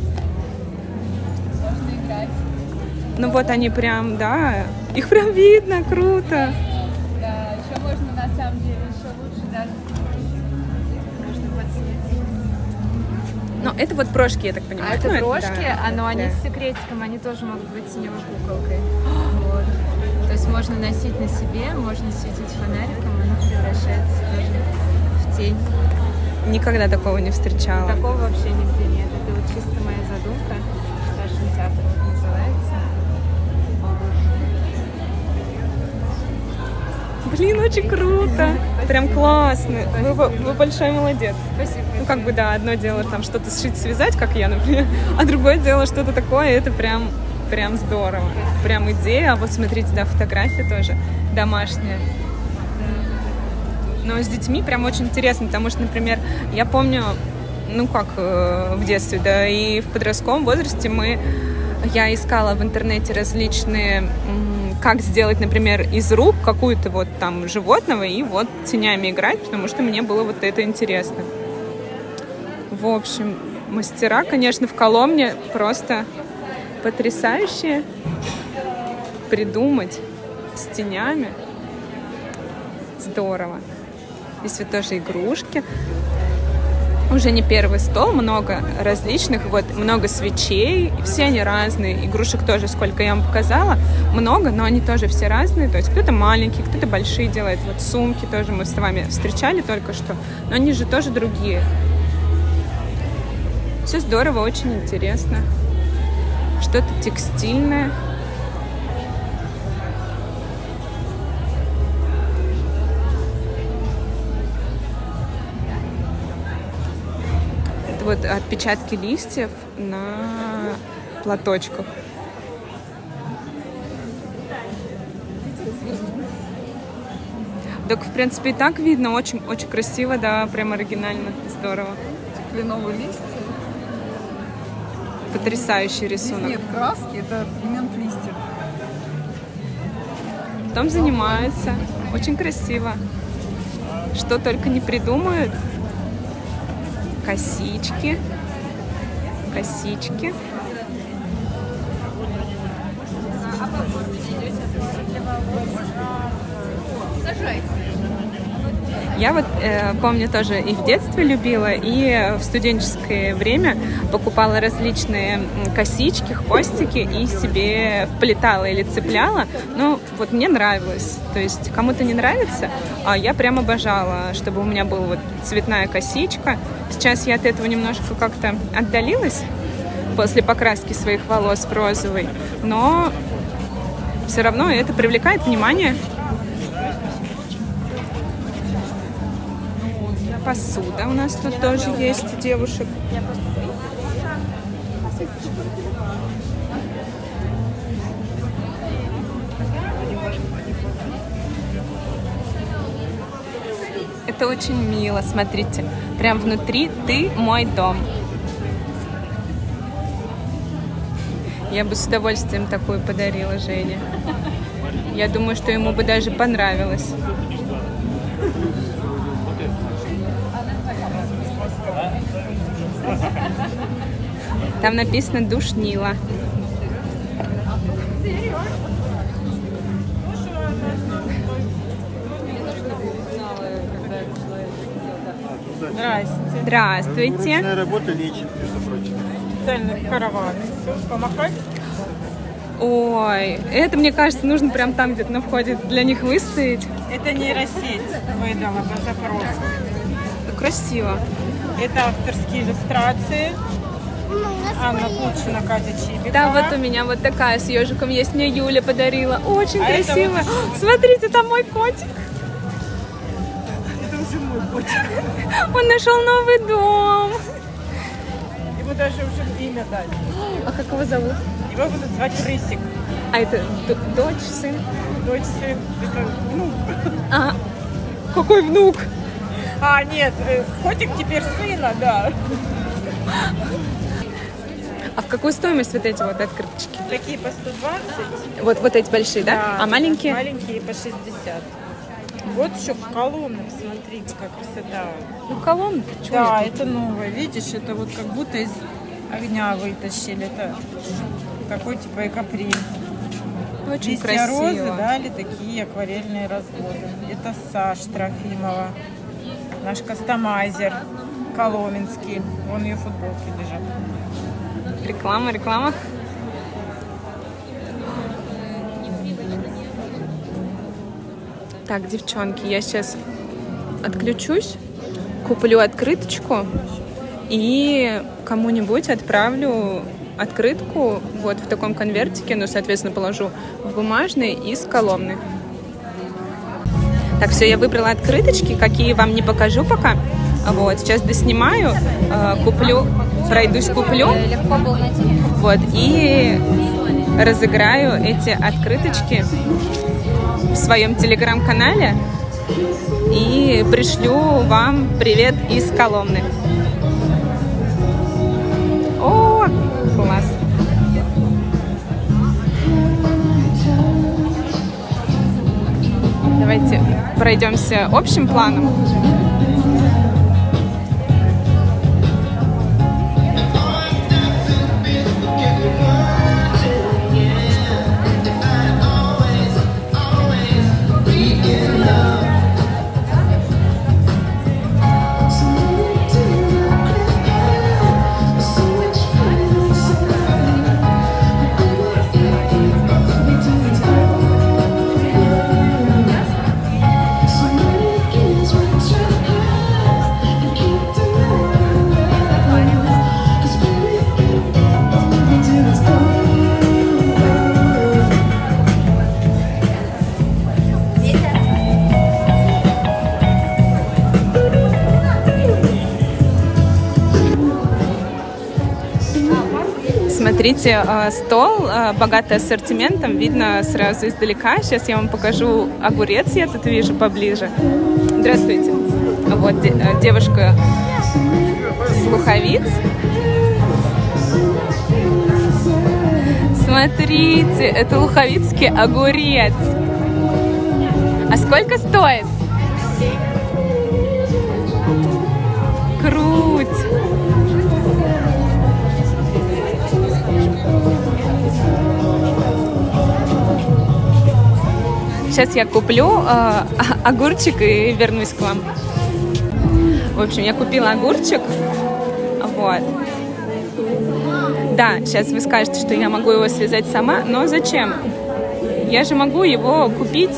Ну вот они прям, да, их прям видно, круто. Да, еще можно на самом деле еще лучше даже можно подсветить. Но это вот брошки, я так понимаю. А это ну, брошки, да, но они да. с секретиком, они тоже могут быть теневой куколкой. Вот. То есть можно носить на себе, можно светить фонариком, она превращается тоже в тень. Никогда такого не встречала. Такого вообще нигде нет. Это вот чисто моя задумка. Сашин театр вот называется. Блин, очень круто. Прям классно. Вы большой молодец. Спасибо. Ну, как бы, да, одно дело там что-то сшить, связать, как я, например, а другое дело что-то такое, это прям здорово. Прям идея. А вот смотрите, да, фотография тоже домашняя. Но с детьми прям очень интересно, потому что, например, я помню, ну как в детстве, да и в подростковом возрасте я искала в интернете различные, как сделать, например, из рук какую-то вот там животного и вот тенями играть, потому что мне было вот это интересно. В общем, мастера, конечно, в Коломне просто потрясающие. Придумать с тенями. Здорово. Здесь вот тоже игрушки. Уже не первый стол, много различных, вот много свечей, все они разные, игрушек тоже, сколько я вам показала, много, но они тоже все разные, то есть кто-то маленький, кто-то большие делает, вот сумки тоже мы с вами встречали только что, но они же тоже другие. Все здорово, очень интересно, что-то текстильное. Вот отпечатки листьев на платочках. Так, в принципе, и так видно. Очень, очень красиво, да, прям оригинально. Здорово. Кленовый лист. Потрясающий рисунок. Здесь нет краски, это пигмент листьев. Потом занимаются. Очень красиво. Что только не придумают. Косички. Косички. Я вот помню тоже и в детстве любила, и в студенческое время покупала различные косички, хвостики и себе вплетала или цепляла. Ну, вот мне нравилось. То есть кому-то не нравится, а я прям обожала, чтобы у меня была вот цветная косичка. Сейчас я от этого немножко как-то отдалилась после покраски своих волос в розовый, но все равно это привлекает внимание. Посуда у нас тут тоже есть у девушек. Это очень мило, смотрите. Прям внутри «Ты мой дом». Я бы с удовольствием такую подарила Жене. Я думаю, что ему бы даже понравилось. Там написано «Душнила». Здрасте. Здравствуйте. Ручная работа лечит, между прочим. Специальный караван. Все, помахать? Ой, это, мне кажется, нужно прям там где-то на входе для них выставить. Это нейросеть выдала по запросу. Красиво. Это авторские иллюстрации. Анна Кучина, Катя Чибикова. Да, вот у меня вот такая с ежиком есть, мне Юля подарила. Очень красиво. Вот... Смотрите, там мой котик. Это уже мой котик. Он нашел новый дом. Ему даже уже имя дали. А как его зовут? Его будут звать Рысик. А это дочь, сын? Дочь, сын. Это внук. А, какой внук? А, нет, котик теперь сына, да. А в какую стоимость вот эти вот открыточки? Такие по 120. Вот эти большие, да? А маленькие? Маленькие по 60. Вот еще колонны, смотри, какая красота. Ну, колонны. Да, это новое. Видишь, это вот как будто из огня вытащили. Это такой типа экопринт. Очень листья красиво. розы дали такие акварельные разводы. Это Саш Трофимова, наш кастомайзер коломенский. Вон ее футболки лежат. Реклама, реклама. Так, девчонки, я сейчас отключусь, куплю открыточку и кому-нибудь отправлю открытку вот в таком конвертике, ну, соответственно, положу в бумажный из Коломны. Так, все, я выбрала открыточки, какие вам не покажу пока. Вот, сейчас доснимаю, куплю, пройдусь, куплю, вот, и разыграю эти открыточки в своем телеграм-канале и пришлю вам привет из Коломны. Давайте пройдемся общим планом. Смотрите, стол богатый ассортиментом, видно сразу издалека. Сейчас я вам покажу огурец, я тут вижу поближе. Здравствуйте. Вот девушка с Луховиц. Смотрите, это луховицкий огурец. А сколько стоит? Круть! Сейчас я куплю огурчик и вернусь к вам. В общем, я купила огурчик. Вот. Да, сейчас вы скажете, что я могу его связать сама, но зачем? Я же могу его купить.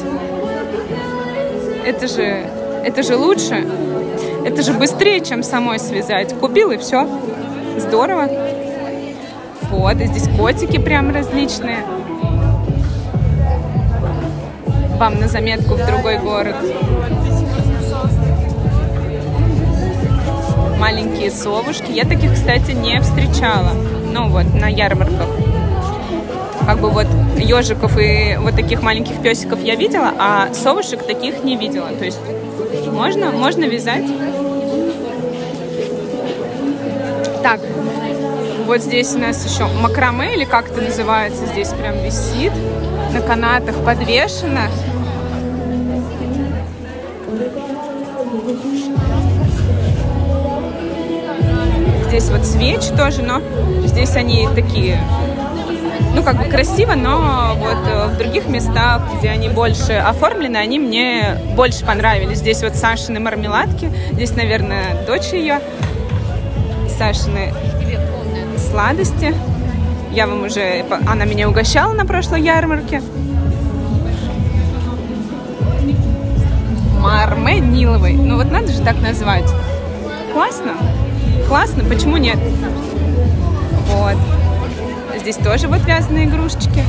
Это же лучше. Это же быстрее, чем самой связать. Купил и все. Здорово. Вот, и здесь котики прям различные. Вам на заметку в другой город. Маленькие совушки. Я таких, кстати, не встречала. Ну вот, на ярмарках. Как бы вот ежиков и вот таких маленьких песиков я видела, а совушек таких не видела. То есть можно вязать. Так, вот здесь у нас еще макраме, или как это называется, здесь прям висит. На канатах подвешено. Здесь вот свечи тоже, но здесь они такие, ну, как бы красиво, но вот в других местах, где они больше оформлены, они мне больше понравились. Здесь вот Сашины мармеладки, здесь, наверное, дочь ее, Сашины сладости. Я вам уже, она меня угощала на прошлой ярмарке. Марме Ниловой. Ну вот надо же так назвать. Классно. Классно, почему нет? Вот. Здесь тоже вот вязаные игрушечки.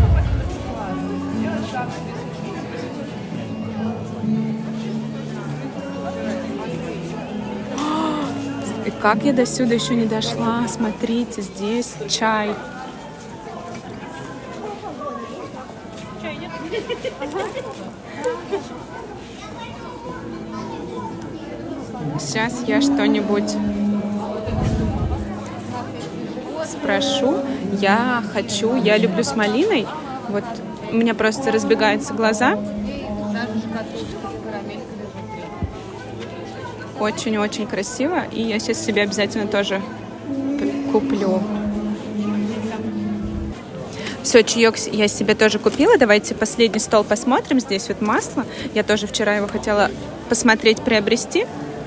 И как я до сюда еще не дошла. Смотрите, здесь чай. Сейчас я что-нибудь спрошу. Я люблю с малиной. Вот у меня просто разбегаются глаза. Очень-очень красиво. И я сейчас себе обязательно тоже куплю. Все, чаек я себе тоже купила. Давайте последний стол посмотрим. Здесь вот масло. Я тоже вчера его хотела посмотреть, приобрести.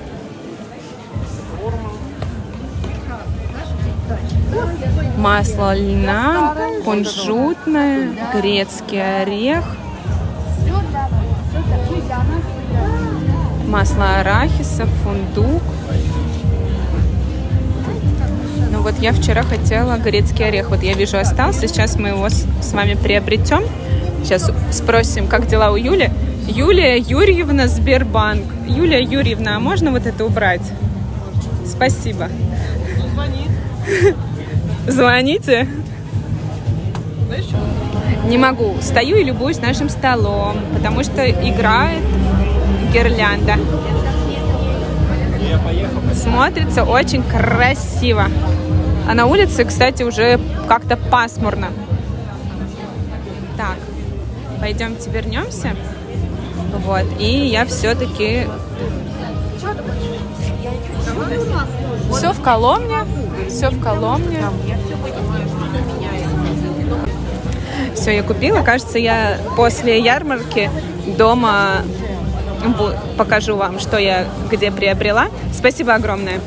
Масло льна, кунжутное, грецкий орех, масло арахиса, фундук. Ну вот я вчера хотела грецкий орех. Вот я вижу, остался. Сейчас мы его с вами приобретем. Сейчас спросим, как дела у Юли. Юлия Юрьевна, Сбербанк. Юлия Юрьевна, а можно вот это убрать? Спасибо. Звоните. Не могу. Стою и любуюсь нашим столом, потому что играет гирлянда. Смотрится очень красиво. А на улице, кстати, уже как-то пасмурно. Так, пойдемте вернемся. Вот, и я все-таки... Все в Коломне, все в Коломне. Все, я купила. Кажется, я после ярмарки дома покажу вам, что я где приобрела. Спасибо огромное.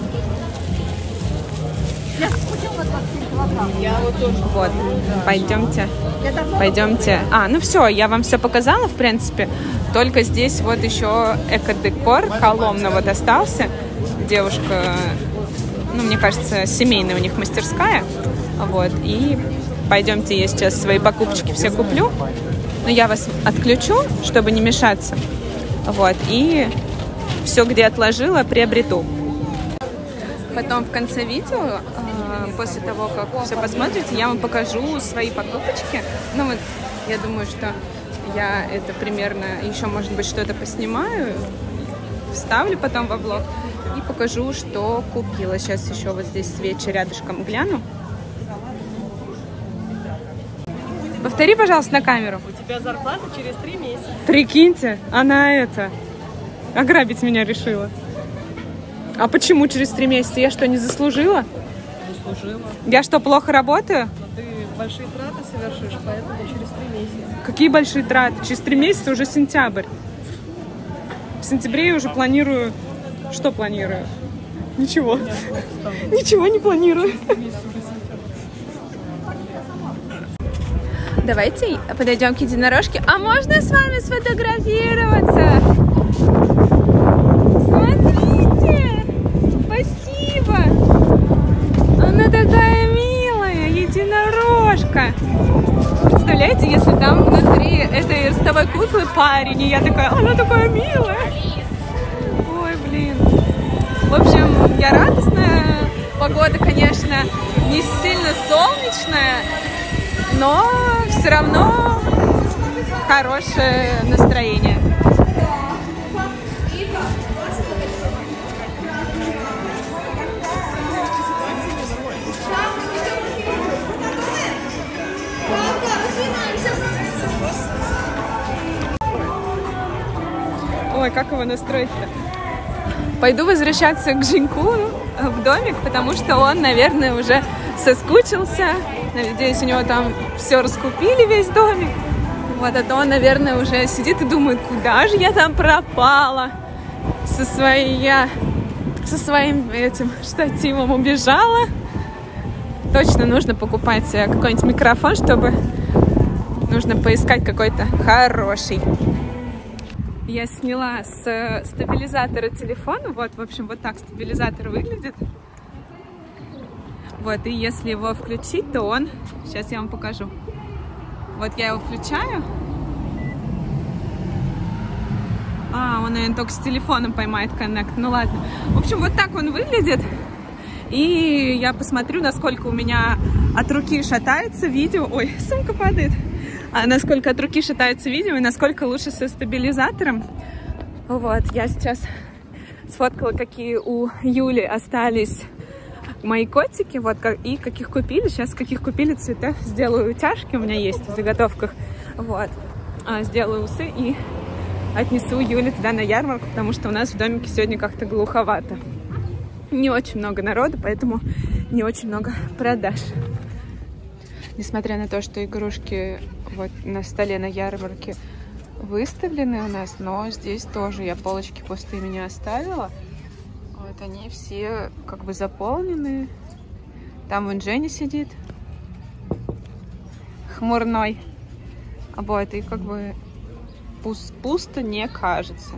Вот, пойдемте. Пойдемте. Ну все, я вам все показала, в принципе. Только здесь вот еще экодекор Коломна вот остался. Девушка, ну, мне кажется, семейная у них мастерская. Вот, и пойдемте, я сейчас свои покупочки все куплю. Но я вас отключу, чтобы не мешаться. Вот, и все, где отложила, приобрету. Потом в конце видео, после того, как все посмотрите, я вам покажу свои покупочки. Ну вот, я думаю, что я это примерно, еще, может быть, что-то поснимаю, вставлю потом во влог и покажу, что купила. Сейчас еще вот здесь свечи рядышком гляну. Повтори, пожалуйста, на камеру. У тебя зарплата через 3 месяца. Прикиньте, она ограбить меня решила. А почему через 3 месяца? Я что, не заслужила? Заслужила. Я что, плохо работаю? Но ты большие траты совершишь, поэтому через 3 месяца. Какие большие траты? Через 3 месяца уже сентябрь. В сентябре я уже планирую... Что планирую? Ничего. Ничего не планирую. Давайте подойдем к единорожке. А можно с вами сфотографироваться? Смотрите! Спасибо! Она такая милая, единорожка. Представляете, если там внутри этой ростовой куклы парень, и я такая, она такая милая. Ой, блин. В общем, я радостная. Погода, конечно, не сильно солнечная, но все равно хорошее настроение. Ой, как его настроить-то? Пойду возвращаться к Женьку в домик, потому что он, наверное, уже соскучился. Надеюсь, у него там все раскупили, весь домик. Вот, а то он, наверное, уже сидит и думает, куда же я там пропала? Со своим этим штативом убежала. Точно нужно покупать какой-нибудь микрофон, чтобы нужно поискать какой-то хороший. Я сняла с стабилизатора телефона. Вот, в общем, вот так стабилизатор выглядит. Вот, и если его включить, то он... Сейчас я вам покажу. Вот я его включаю. Он, наверное, только с телефоном поймает коннект. Ну ладно. В общем, вот так он выглядит. И я посмотрю, насколько у меня от руки шатается видео. Ой, сумка падает. Насколько от руки шатается видео и насколько лучше со стабилизатором. Вот, я сейчас сфоткала, какие у Юли остались мои котики, вот, и каких купили. Сейчас каких купили цвета сделаю утяжки, у меня есть в заготовках. Вот, сделаю усы и отнесу Юле туда на ярмарку, потому что у нас в домике сегодня как-то глуховато. Не очень много народу, поэтому не очень много продаж. Несмотря на то, что игрушки вот на столе на ярмарке выставлены у нас, но здесь тоже я полочки пустыми не оставила. Вот они все как бы заполнены. Там вон Женя сидит, хмурной. Вот, и как бы пусто не кажется.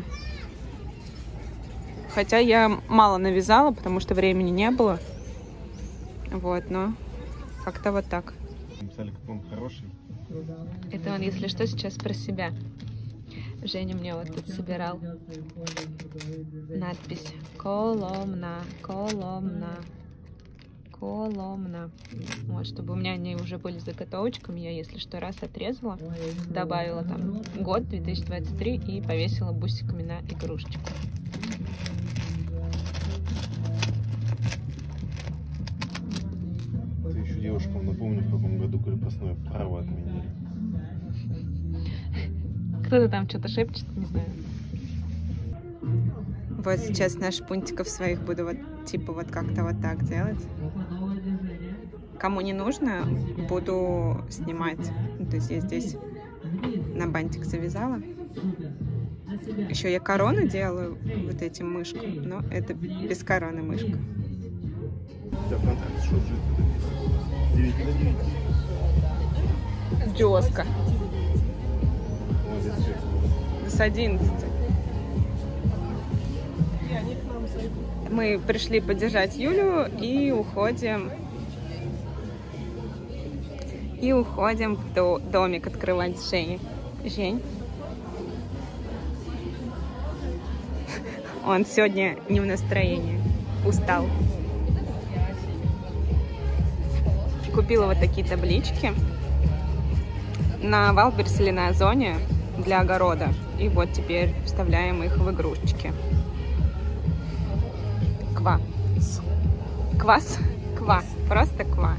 Хотя я мало навязала, потому что времени не было. Вот, но как-то вот так. Написали, как он хороший. Это он, если что, сейчас про себя. Женя мне вот тут собирал надпись Коломна, Коломна, Коломна. Вот, чтобы у меня они уже были заготовочками. Я, если что, раз отрезала, добавила там год 2023 и повесила бусиками на игрушечку. Ты еще девушкам напомню, в каком году крепостное право отменили. Кто-то там что-то шепчет, не знаю. Вот сейчас на шпунтиков своих буду вот типа вот как-то вот так делать. Кому не нужно, буду снимать. Ну, то есть я здесь на бантик завязала. Еще я корону делаю вот этим мышкам, но это без короны мышка. Жестко. С 11. Мы пришли поддержать Юлю и уходим. И уходим в домик открывать с Женей. Жень. Он сегодня не в настроении. Устал. Купила вот такие таблички на Валберс или на Озоне для огорода. И вот теперь вставляем их в игрушечки. Ква. Квас? Ква. Просто ква.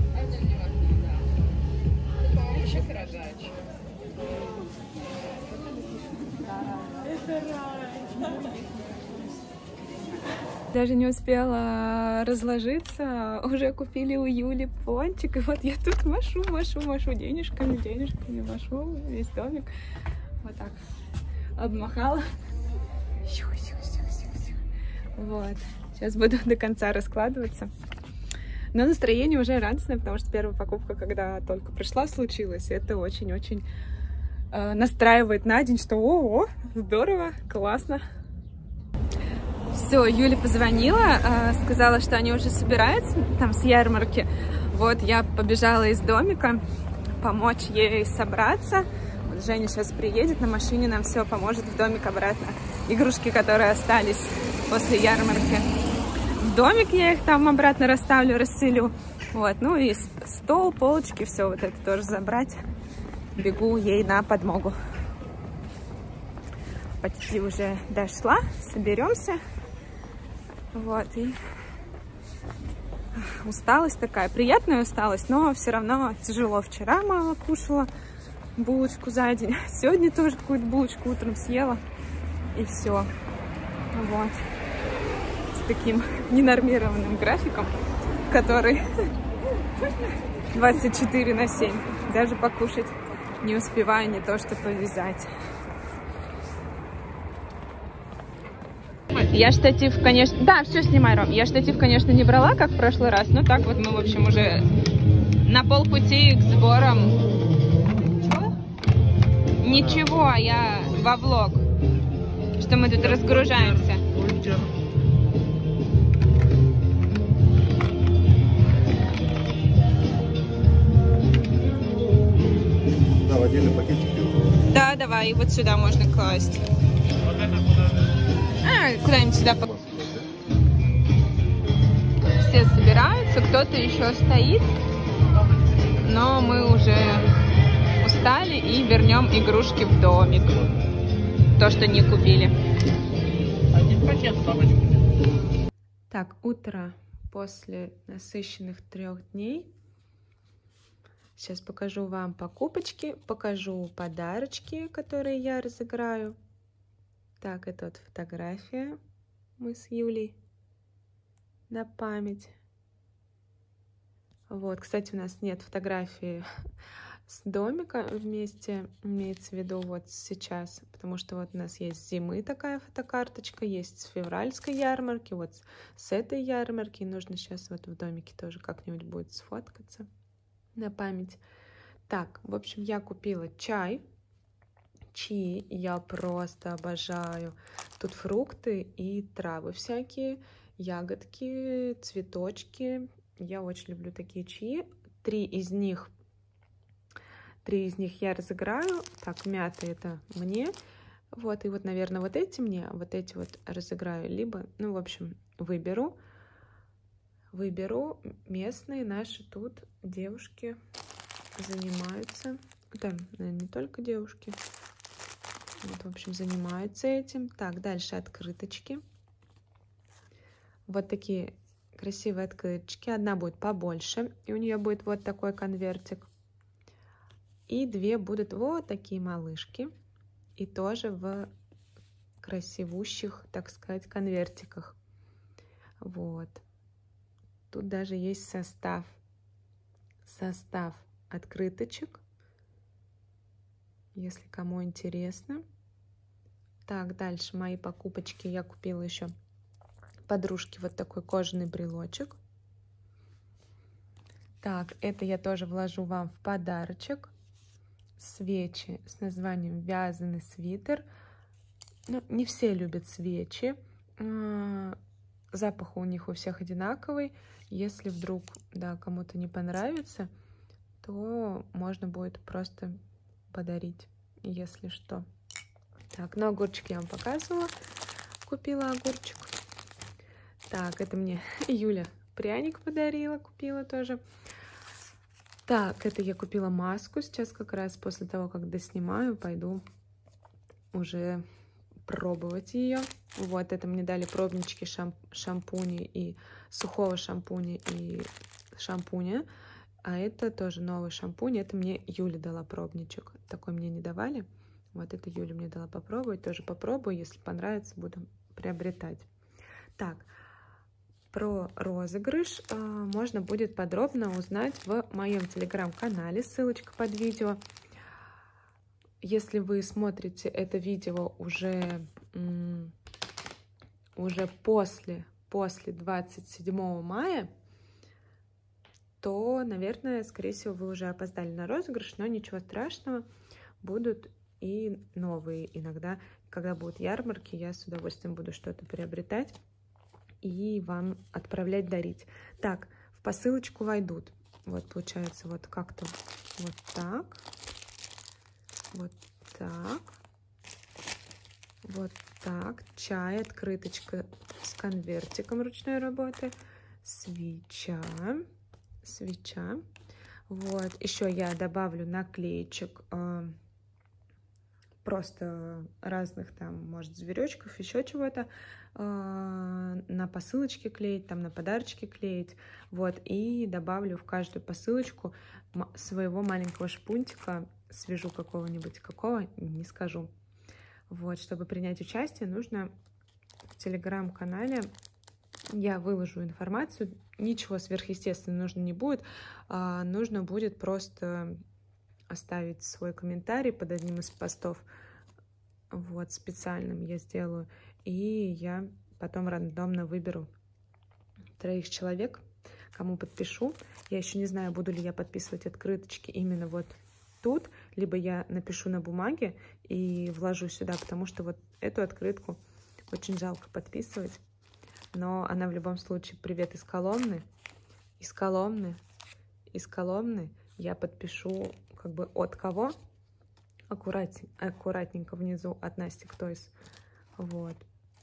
Даже не успела разложиться, уже купили у Юли пончик, и вот я тут машу денежками, машу весь домик. Вот так обмахала. Вот. Сейчас буду до конца раскладываться. Но настроение уже радостное, потому что первая покупка, когда только пришла, случилась. Это очень-очень настраивает на день, что о, здорово, классно. Все, Юля позвонила, сказала, что они уже собираются там с ярмарки. Вот я побежала из домика помочь ей собраться. Вот Женя сейчас приедет на машине, нам все поможет в домик обратно. Игрушки, которые остались после ярмарки. В домик я их там обратно расставлю, расселю. Вот, ну и стол, полочки, все вот это тоже забрать. Бегу ей на подмогу. Почти уже дошла, соберемся. Вот, и усталость такая, приятная усталость, но все равно тяжело. Вчера мало кушала булочку за день, сегодня тоже какую-то булочку утром съела, и все. Вот, с таким ненормированным графиком, который 24/7, даже покушать не успеваю, не то что повязать. Я штатив, конечно... Да, все, снимай, Ром. Я штатив, конечно, не брала, как в прошлый раз, но так вот мы, в общем, уже на полпути к сборам. Чего? Ничего, я во влог, что мы тут разгружаемся. Да, в отдельный пакетик. Да, давай, и вот сюда можно класть. Куда-нибудь сюда. Все собираются, кто-то еще стоит, но мы уже устали и вернем игрушки в домик. То, что не купили. Так, утро после насыщенных 3 дней. Сейчас покажу вам покупочки, покажу подарочки, которые я разыграю. Так, это вот фотография. Мы с Юлей на память. Вот, кстати, у нас нет фотографии с домика вместе, имеется в виду вот сейчас, потому что вот у нас есть с зимы такая фотокарточка, есть с февральской ярмарки, вот с этой ярмарки. И нужно сейчас вот в домике тоже как-нибудь будет сфоткаться на память. Так, в общем, я купила чай. Чи я просто обожаю. Тут фрукты и травы всякие, ягодки, цветочки. Я очень люблю такие чаи. Три из них я разыграю. Так, мята это мне. Вот, и вот, наверное, вот эти мне, а вот эти вот разыграю. Либо, ну, в общем, выберу местные наши тут девушки занимаются. Да, не только девушки. Вот, в общем, занимаются этим. Так, дальше открыточки. Вот такие красивые открыточки. Одна будет побольше, и у нее будет вот такой конвертик. И 2 будут вот такие малышки. И тоже в красивущих, так сказать, конвертиках. Вот. Тут даже есть состав открыточек, если кому интересно. Так, дальше мои покупочки. Я купила еще подружке вот такой кожаный брелочек. Так, это я тоже вложу вам в подарочек. Свечи с названием «Вязаный свитер». Ну, не все любят свечи. Запах у них у всех одинаковый. Если вдруг, да, кому-то не понравится, то можно будет просто подарить, если что. Так, ну огурчик я вам показывала. Купила огурчик. Так, это мне Юля пряник подарила, купила тоже. Так, это я купила маску. Сейчас как раз после того, как доснимаю, пойду уже пробовать ее. Вот, это мне дали пробнички шампуня и сухого шампуня и шампуня. А это тоже новый шампунь. Это мне Юля дала пробничек. Такой мне не давали. Вот это Юля мне дала попробовать. Тоже попробую. Если понравится, буду приобретать. Так, про розыгрыш можно будет подробно узнать в моем телеграм-канале. Ссылочка под видео. Если вы смотрите это видео уже после 27 мая, то, наверное, скорее всего, вы уже опоздали на розыгрыш, но ничего страшного, будут и новые иногда. Когда будут ярмарки, я с удовольствием буду что-то приобретать и вам отправлять, дарить. Так, в посылочку войдут. Вот получается вот как-то вот так. Вот так. Вот так. Чай, открыточка с конвертиком ручной работы. Свеча. Вот. Еще я добавлю наклеечек. Просто разных там, может, зверечков, еще чего-то. На посылочке клеить, там на подарочки клеить. Вот. И добавлю в каждую посылочку своего маленького шпунтика. Свяжу какого-нибудь, какого, не скажу. Вот, чтобы принять участие, нужно в телеграм-канале, я выложу информацию, ничего сверхъестественного нужно не будет, нужно будет просто оставить свой комментарий под одним из постов, вот, специальным я сделаю, и я потом рандомно выберу 3 человек, кому подпишу. Я еще не знаю, буду ли я подписывать открыточки именно вот тут, либо я напишу на бумаге и вложу сюда, потому что вот эту открытку очень жалко подписывать. Но она в любом случае «Привет из Коломны». Из Коломны я подпишу как бы от кого. Аккуратненько внизу от Насти Тойс. Вот.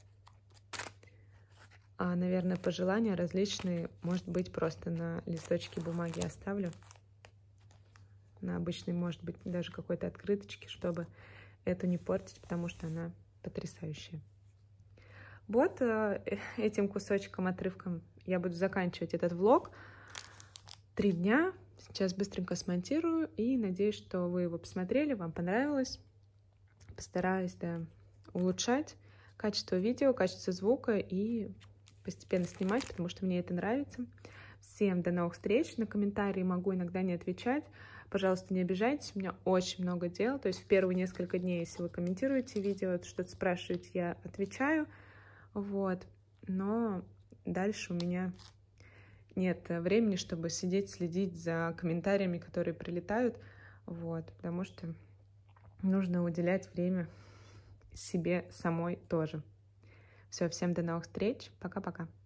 А, наверное, пожелания различные, может быть, просто на листочке бумаги оставлю. На обычной, может быть, даже какой-то открыточке, чтобы эту не портить, потому что она потрясающая. Вот этим кусочком, отрывком я буду заканчивать этот влог. 3 дня. Сейчас быстренько смонтирую и надеюсь, что вы его посмотрели, вам понравилось. Постараюсь, да, улучшать качество видео, качество звука и постепенно снимать, потому что мне это нравится. Всем до новых встреч. На комментарии могу иногда не отвечать. Пожалуйста, не обижайтесь, у меня очень много дел. То есть в первые несколько дней, если вы комментируете видео, что-то спрашиваете, я отвечаю. Вот. Но дальше у меня нет времени, чтобы сидеть, следить за комментариями, которые прилетают. Вот. Потому что нужно уделять время себе самой тоже. Все, всем до новых встреч. Пока-пока.